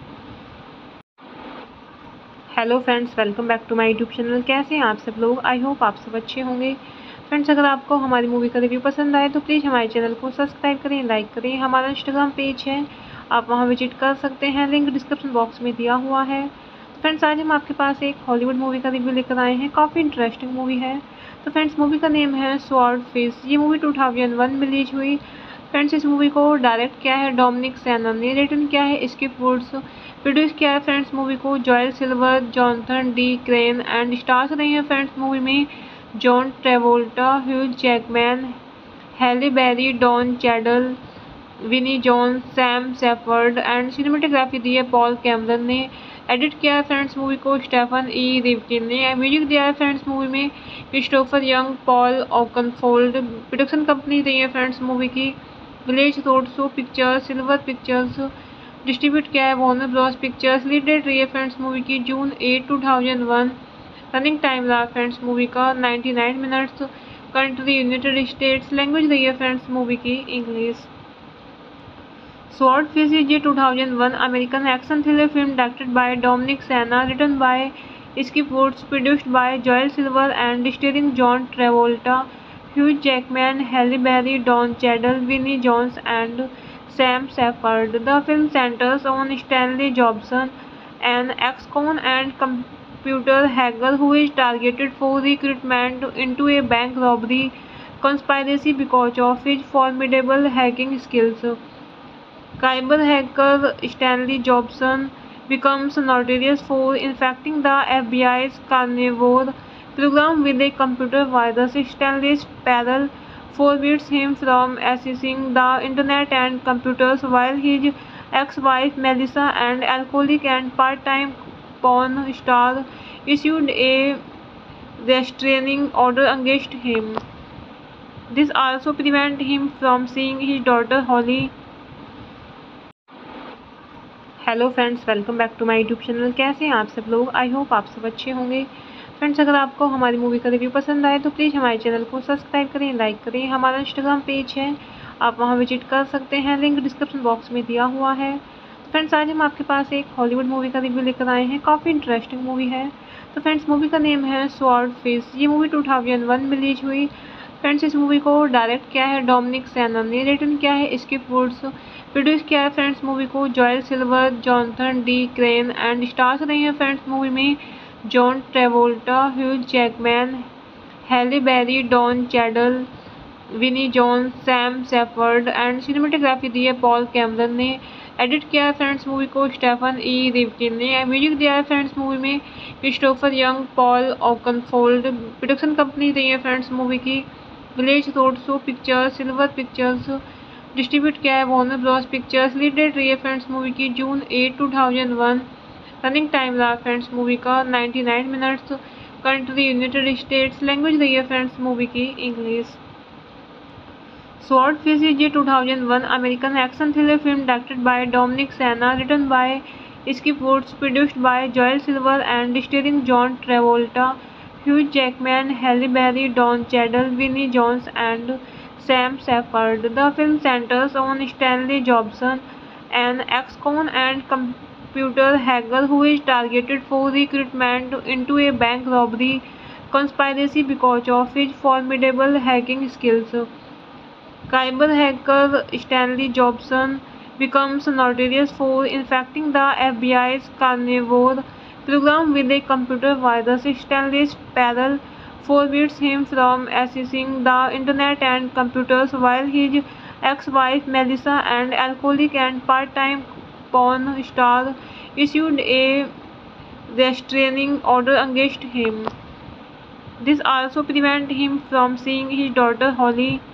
Hello friends, welcome back to my YouTube channel. कैसे हैं आप सब लोग? I hope आप सब अच्छे होंगे। Friends, अगर आपको हमारी मूवी का रिव्यू पसंद आए तो प्लीज़ हमारे चैनल को सब्सक्राइब करें, लाइक करें। हमारा इंस्टाग्राम पेज है, आप वहां विजिट कर सकते हैं, लिंक डिस्क्रिप्शन बॉक्स में दिया हुआ है। फ्रेंड्स, आज हम आपके पास एक हॉलीवुड मूवी का रिव्यू लेकर आए हैं। काफ़ी इंटरेस्टिंग मूवी है। तो फ्रेंड्स, मूवी का नेम है स्वॉर्डफिश। ये मूवी 2001 में रिलीज हुई। फ्रेंड्स, इस मूवी को डायरेक्ट किया है डोमिनिक सेना ने, रिटर्न किया है स्किप वुड्स, प्रोड्यूस किया है फ्रेंड्स मूवी को Joel Silver, Jonathan D crane and stars रही है फ्रेंड्स मूवी में John Travolta, huge Jackman, Halle Berry, Don Cheadle, Vinnie Jones, Sam Shepard and cinematography दी है पॉल कैमरन ने। एडिट किया है फ्रेंड्स मूवी को स्टेफन ई रिवकिन ने। म्यूजिक दिया है फ्रेंड्स मूवी में Christopher Young, Paul Oakenfold. Production company रही है फ्रेंड्स मूवी की Village Roadshow Pictures, Silver Pictures. Distribute किया है Warner Bros Pictures. Lead date रही है फ्रेंड्स मूवी की जून 8, 2001। रनिंग टाइम रहा फ्रेंड्स मूवी का 99 minutes. Country United States. Language रही है फ्रेंड्स मूवी की English. Swordfish is a 2001 American action thriller film directed by Dominic Sena, written by Skip Woods, produced by Joel Silver and starring John Travolta, huge Jackman, Halle Berry, Don Cheadle, Vinnie Jones and Sam Shepard. The film centers on Stanley Jobson, an ex-con and computer hacker who is targeted for recruitment into a bank robbery conspiracy because of his formidable hacking skills. Cyber hacker Stanley Jobson becomes notorious for infecting the FBI's carnivore program with a computer virus. Stanley Sparrow forbids him from accessing the internet and computers, while his ex-wife Melissa and alcoholic and part-time porn star issued a restraining order against him. This also prevents him from seeing his daughter Holly. Hello friends, welcome back to my YouTube channel. कैसे हैं आप सब लोग? I hope आप सब अच्छे होंगे। Friends, अगर आपको हमारी मूवी का रिव्यू पसंद आए तो प्लीज़ हमारे चैनल को सब्सक्राइब करें, लाइक करें। हमारा इंस्टाग्राम पेज है, आप वहां विजिट कर सकते हैं, लिंक डिस्क्रिप्शन बॉक्स में दिया हुआ है। फ्रेंड्स, आज हम आपके पास एक हॉलीवुड मूवी का रिव्यू लेकर आए हैं। काफ़ी इंटरेस्टिंग मूवी है। तो फ्रेंड्स, मूवी का नेम है स्वॉर्डफिश। ये मूवी 2001 में रिलीज हुई। फ्रेंड्स, इस मूवी को डायरेक्ट किया है डोमिनिक सेना ने, रिटर्न किया है स्किप वुड्स, प्रोड्यूस किया है फ्रेंड्स मूवी को Joel Silver, Jonathan D crane and stars रही है फ्रेंड्स मूवी में John Travolta, huge Jackman, Halle Berry, Don Cheadle, Vinnie Jones, Sam Shepard and cinematography दी है पॉल कैमरन ने। एडिट किया है फ्रेंड्स मूवी को स्टेफन ई रिवकिन ने। म्यूजिक दिया है फ्रेंड्स मूवी में Christopher Young, Paul Oakenfold. Production company रही है फ्रेंड्स मूवी की Village Roadshow Pictures, Silver Pictures. Distribute किया है Warner Bros Pictures. Lead date रही है फ्रेंड्स मूवी की जून 8, 2001। रनिंग टाइम रहा फ्रेंड्स मूवी का 99 minutes. Country United States. Language रही है फ्रेंड्स मूवी की English. Swordfish is a 2001 American action thriller film directed by Dominic Sena, written by Skip Woods, produced by Joel Silver and starring John Travolta, huge Jackman, Halle Berry, Don Cheadle, Vinnie Jones and Sam Shepard. The film centers on Stanley Jobson, an ex-con and computer hacker who is targeted for recruitment into a bank robbery conspiracy because of his formidable hacking skills. Cyber hacker Stanley Jobson becomes notorious for infecting the FBI's carnivore program with a computer virus. Stanley Sparrow forbids him from accessing the internet and computers, while his ex-wife Melissa and alcoholic and part-time porn star issued a restraining order against him. This also prevents him from seeing his daughter Holly.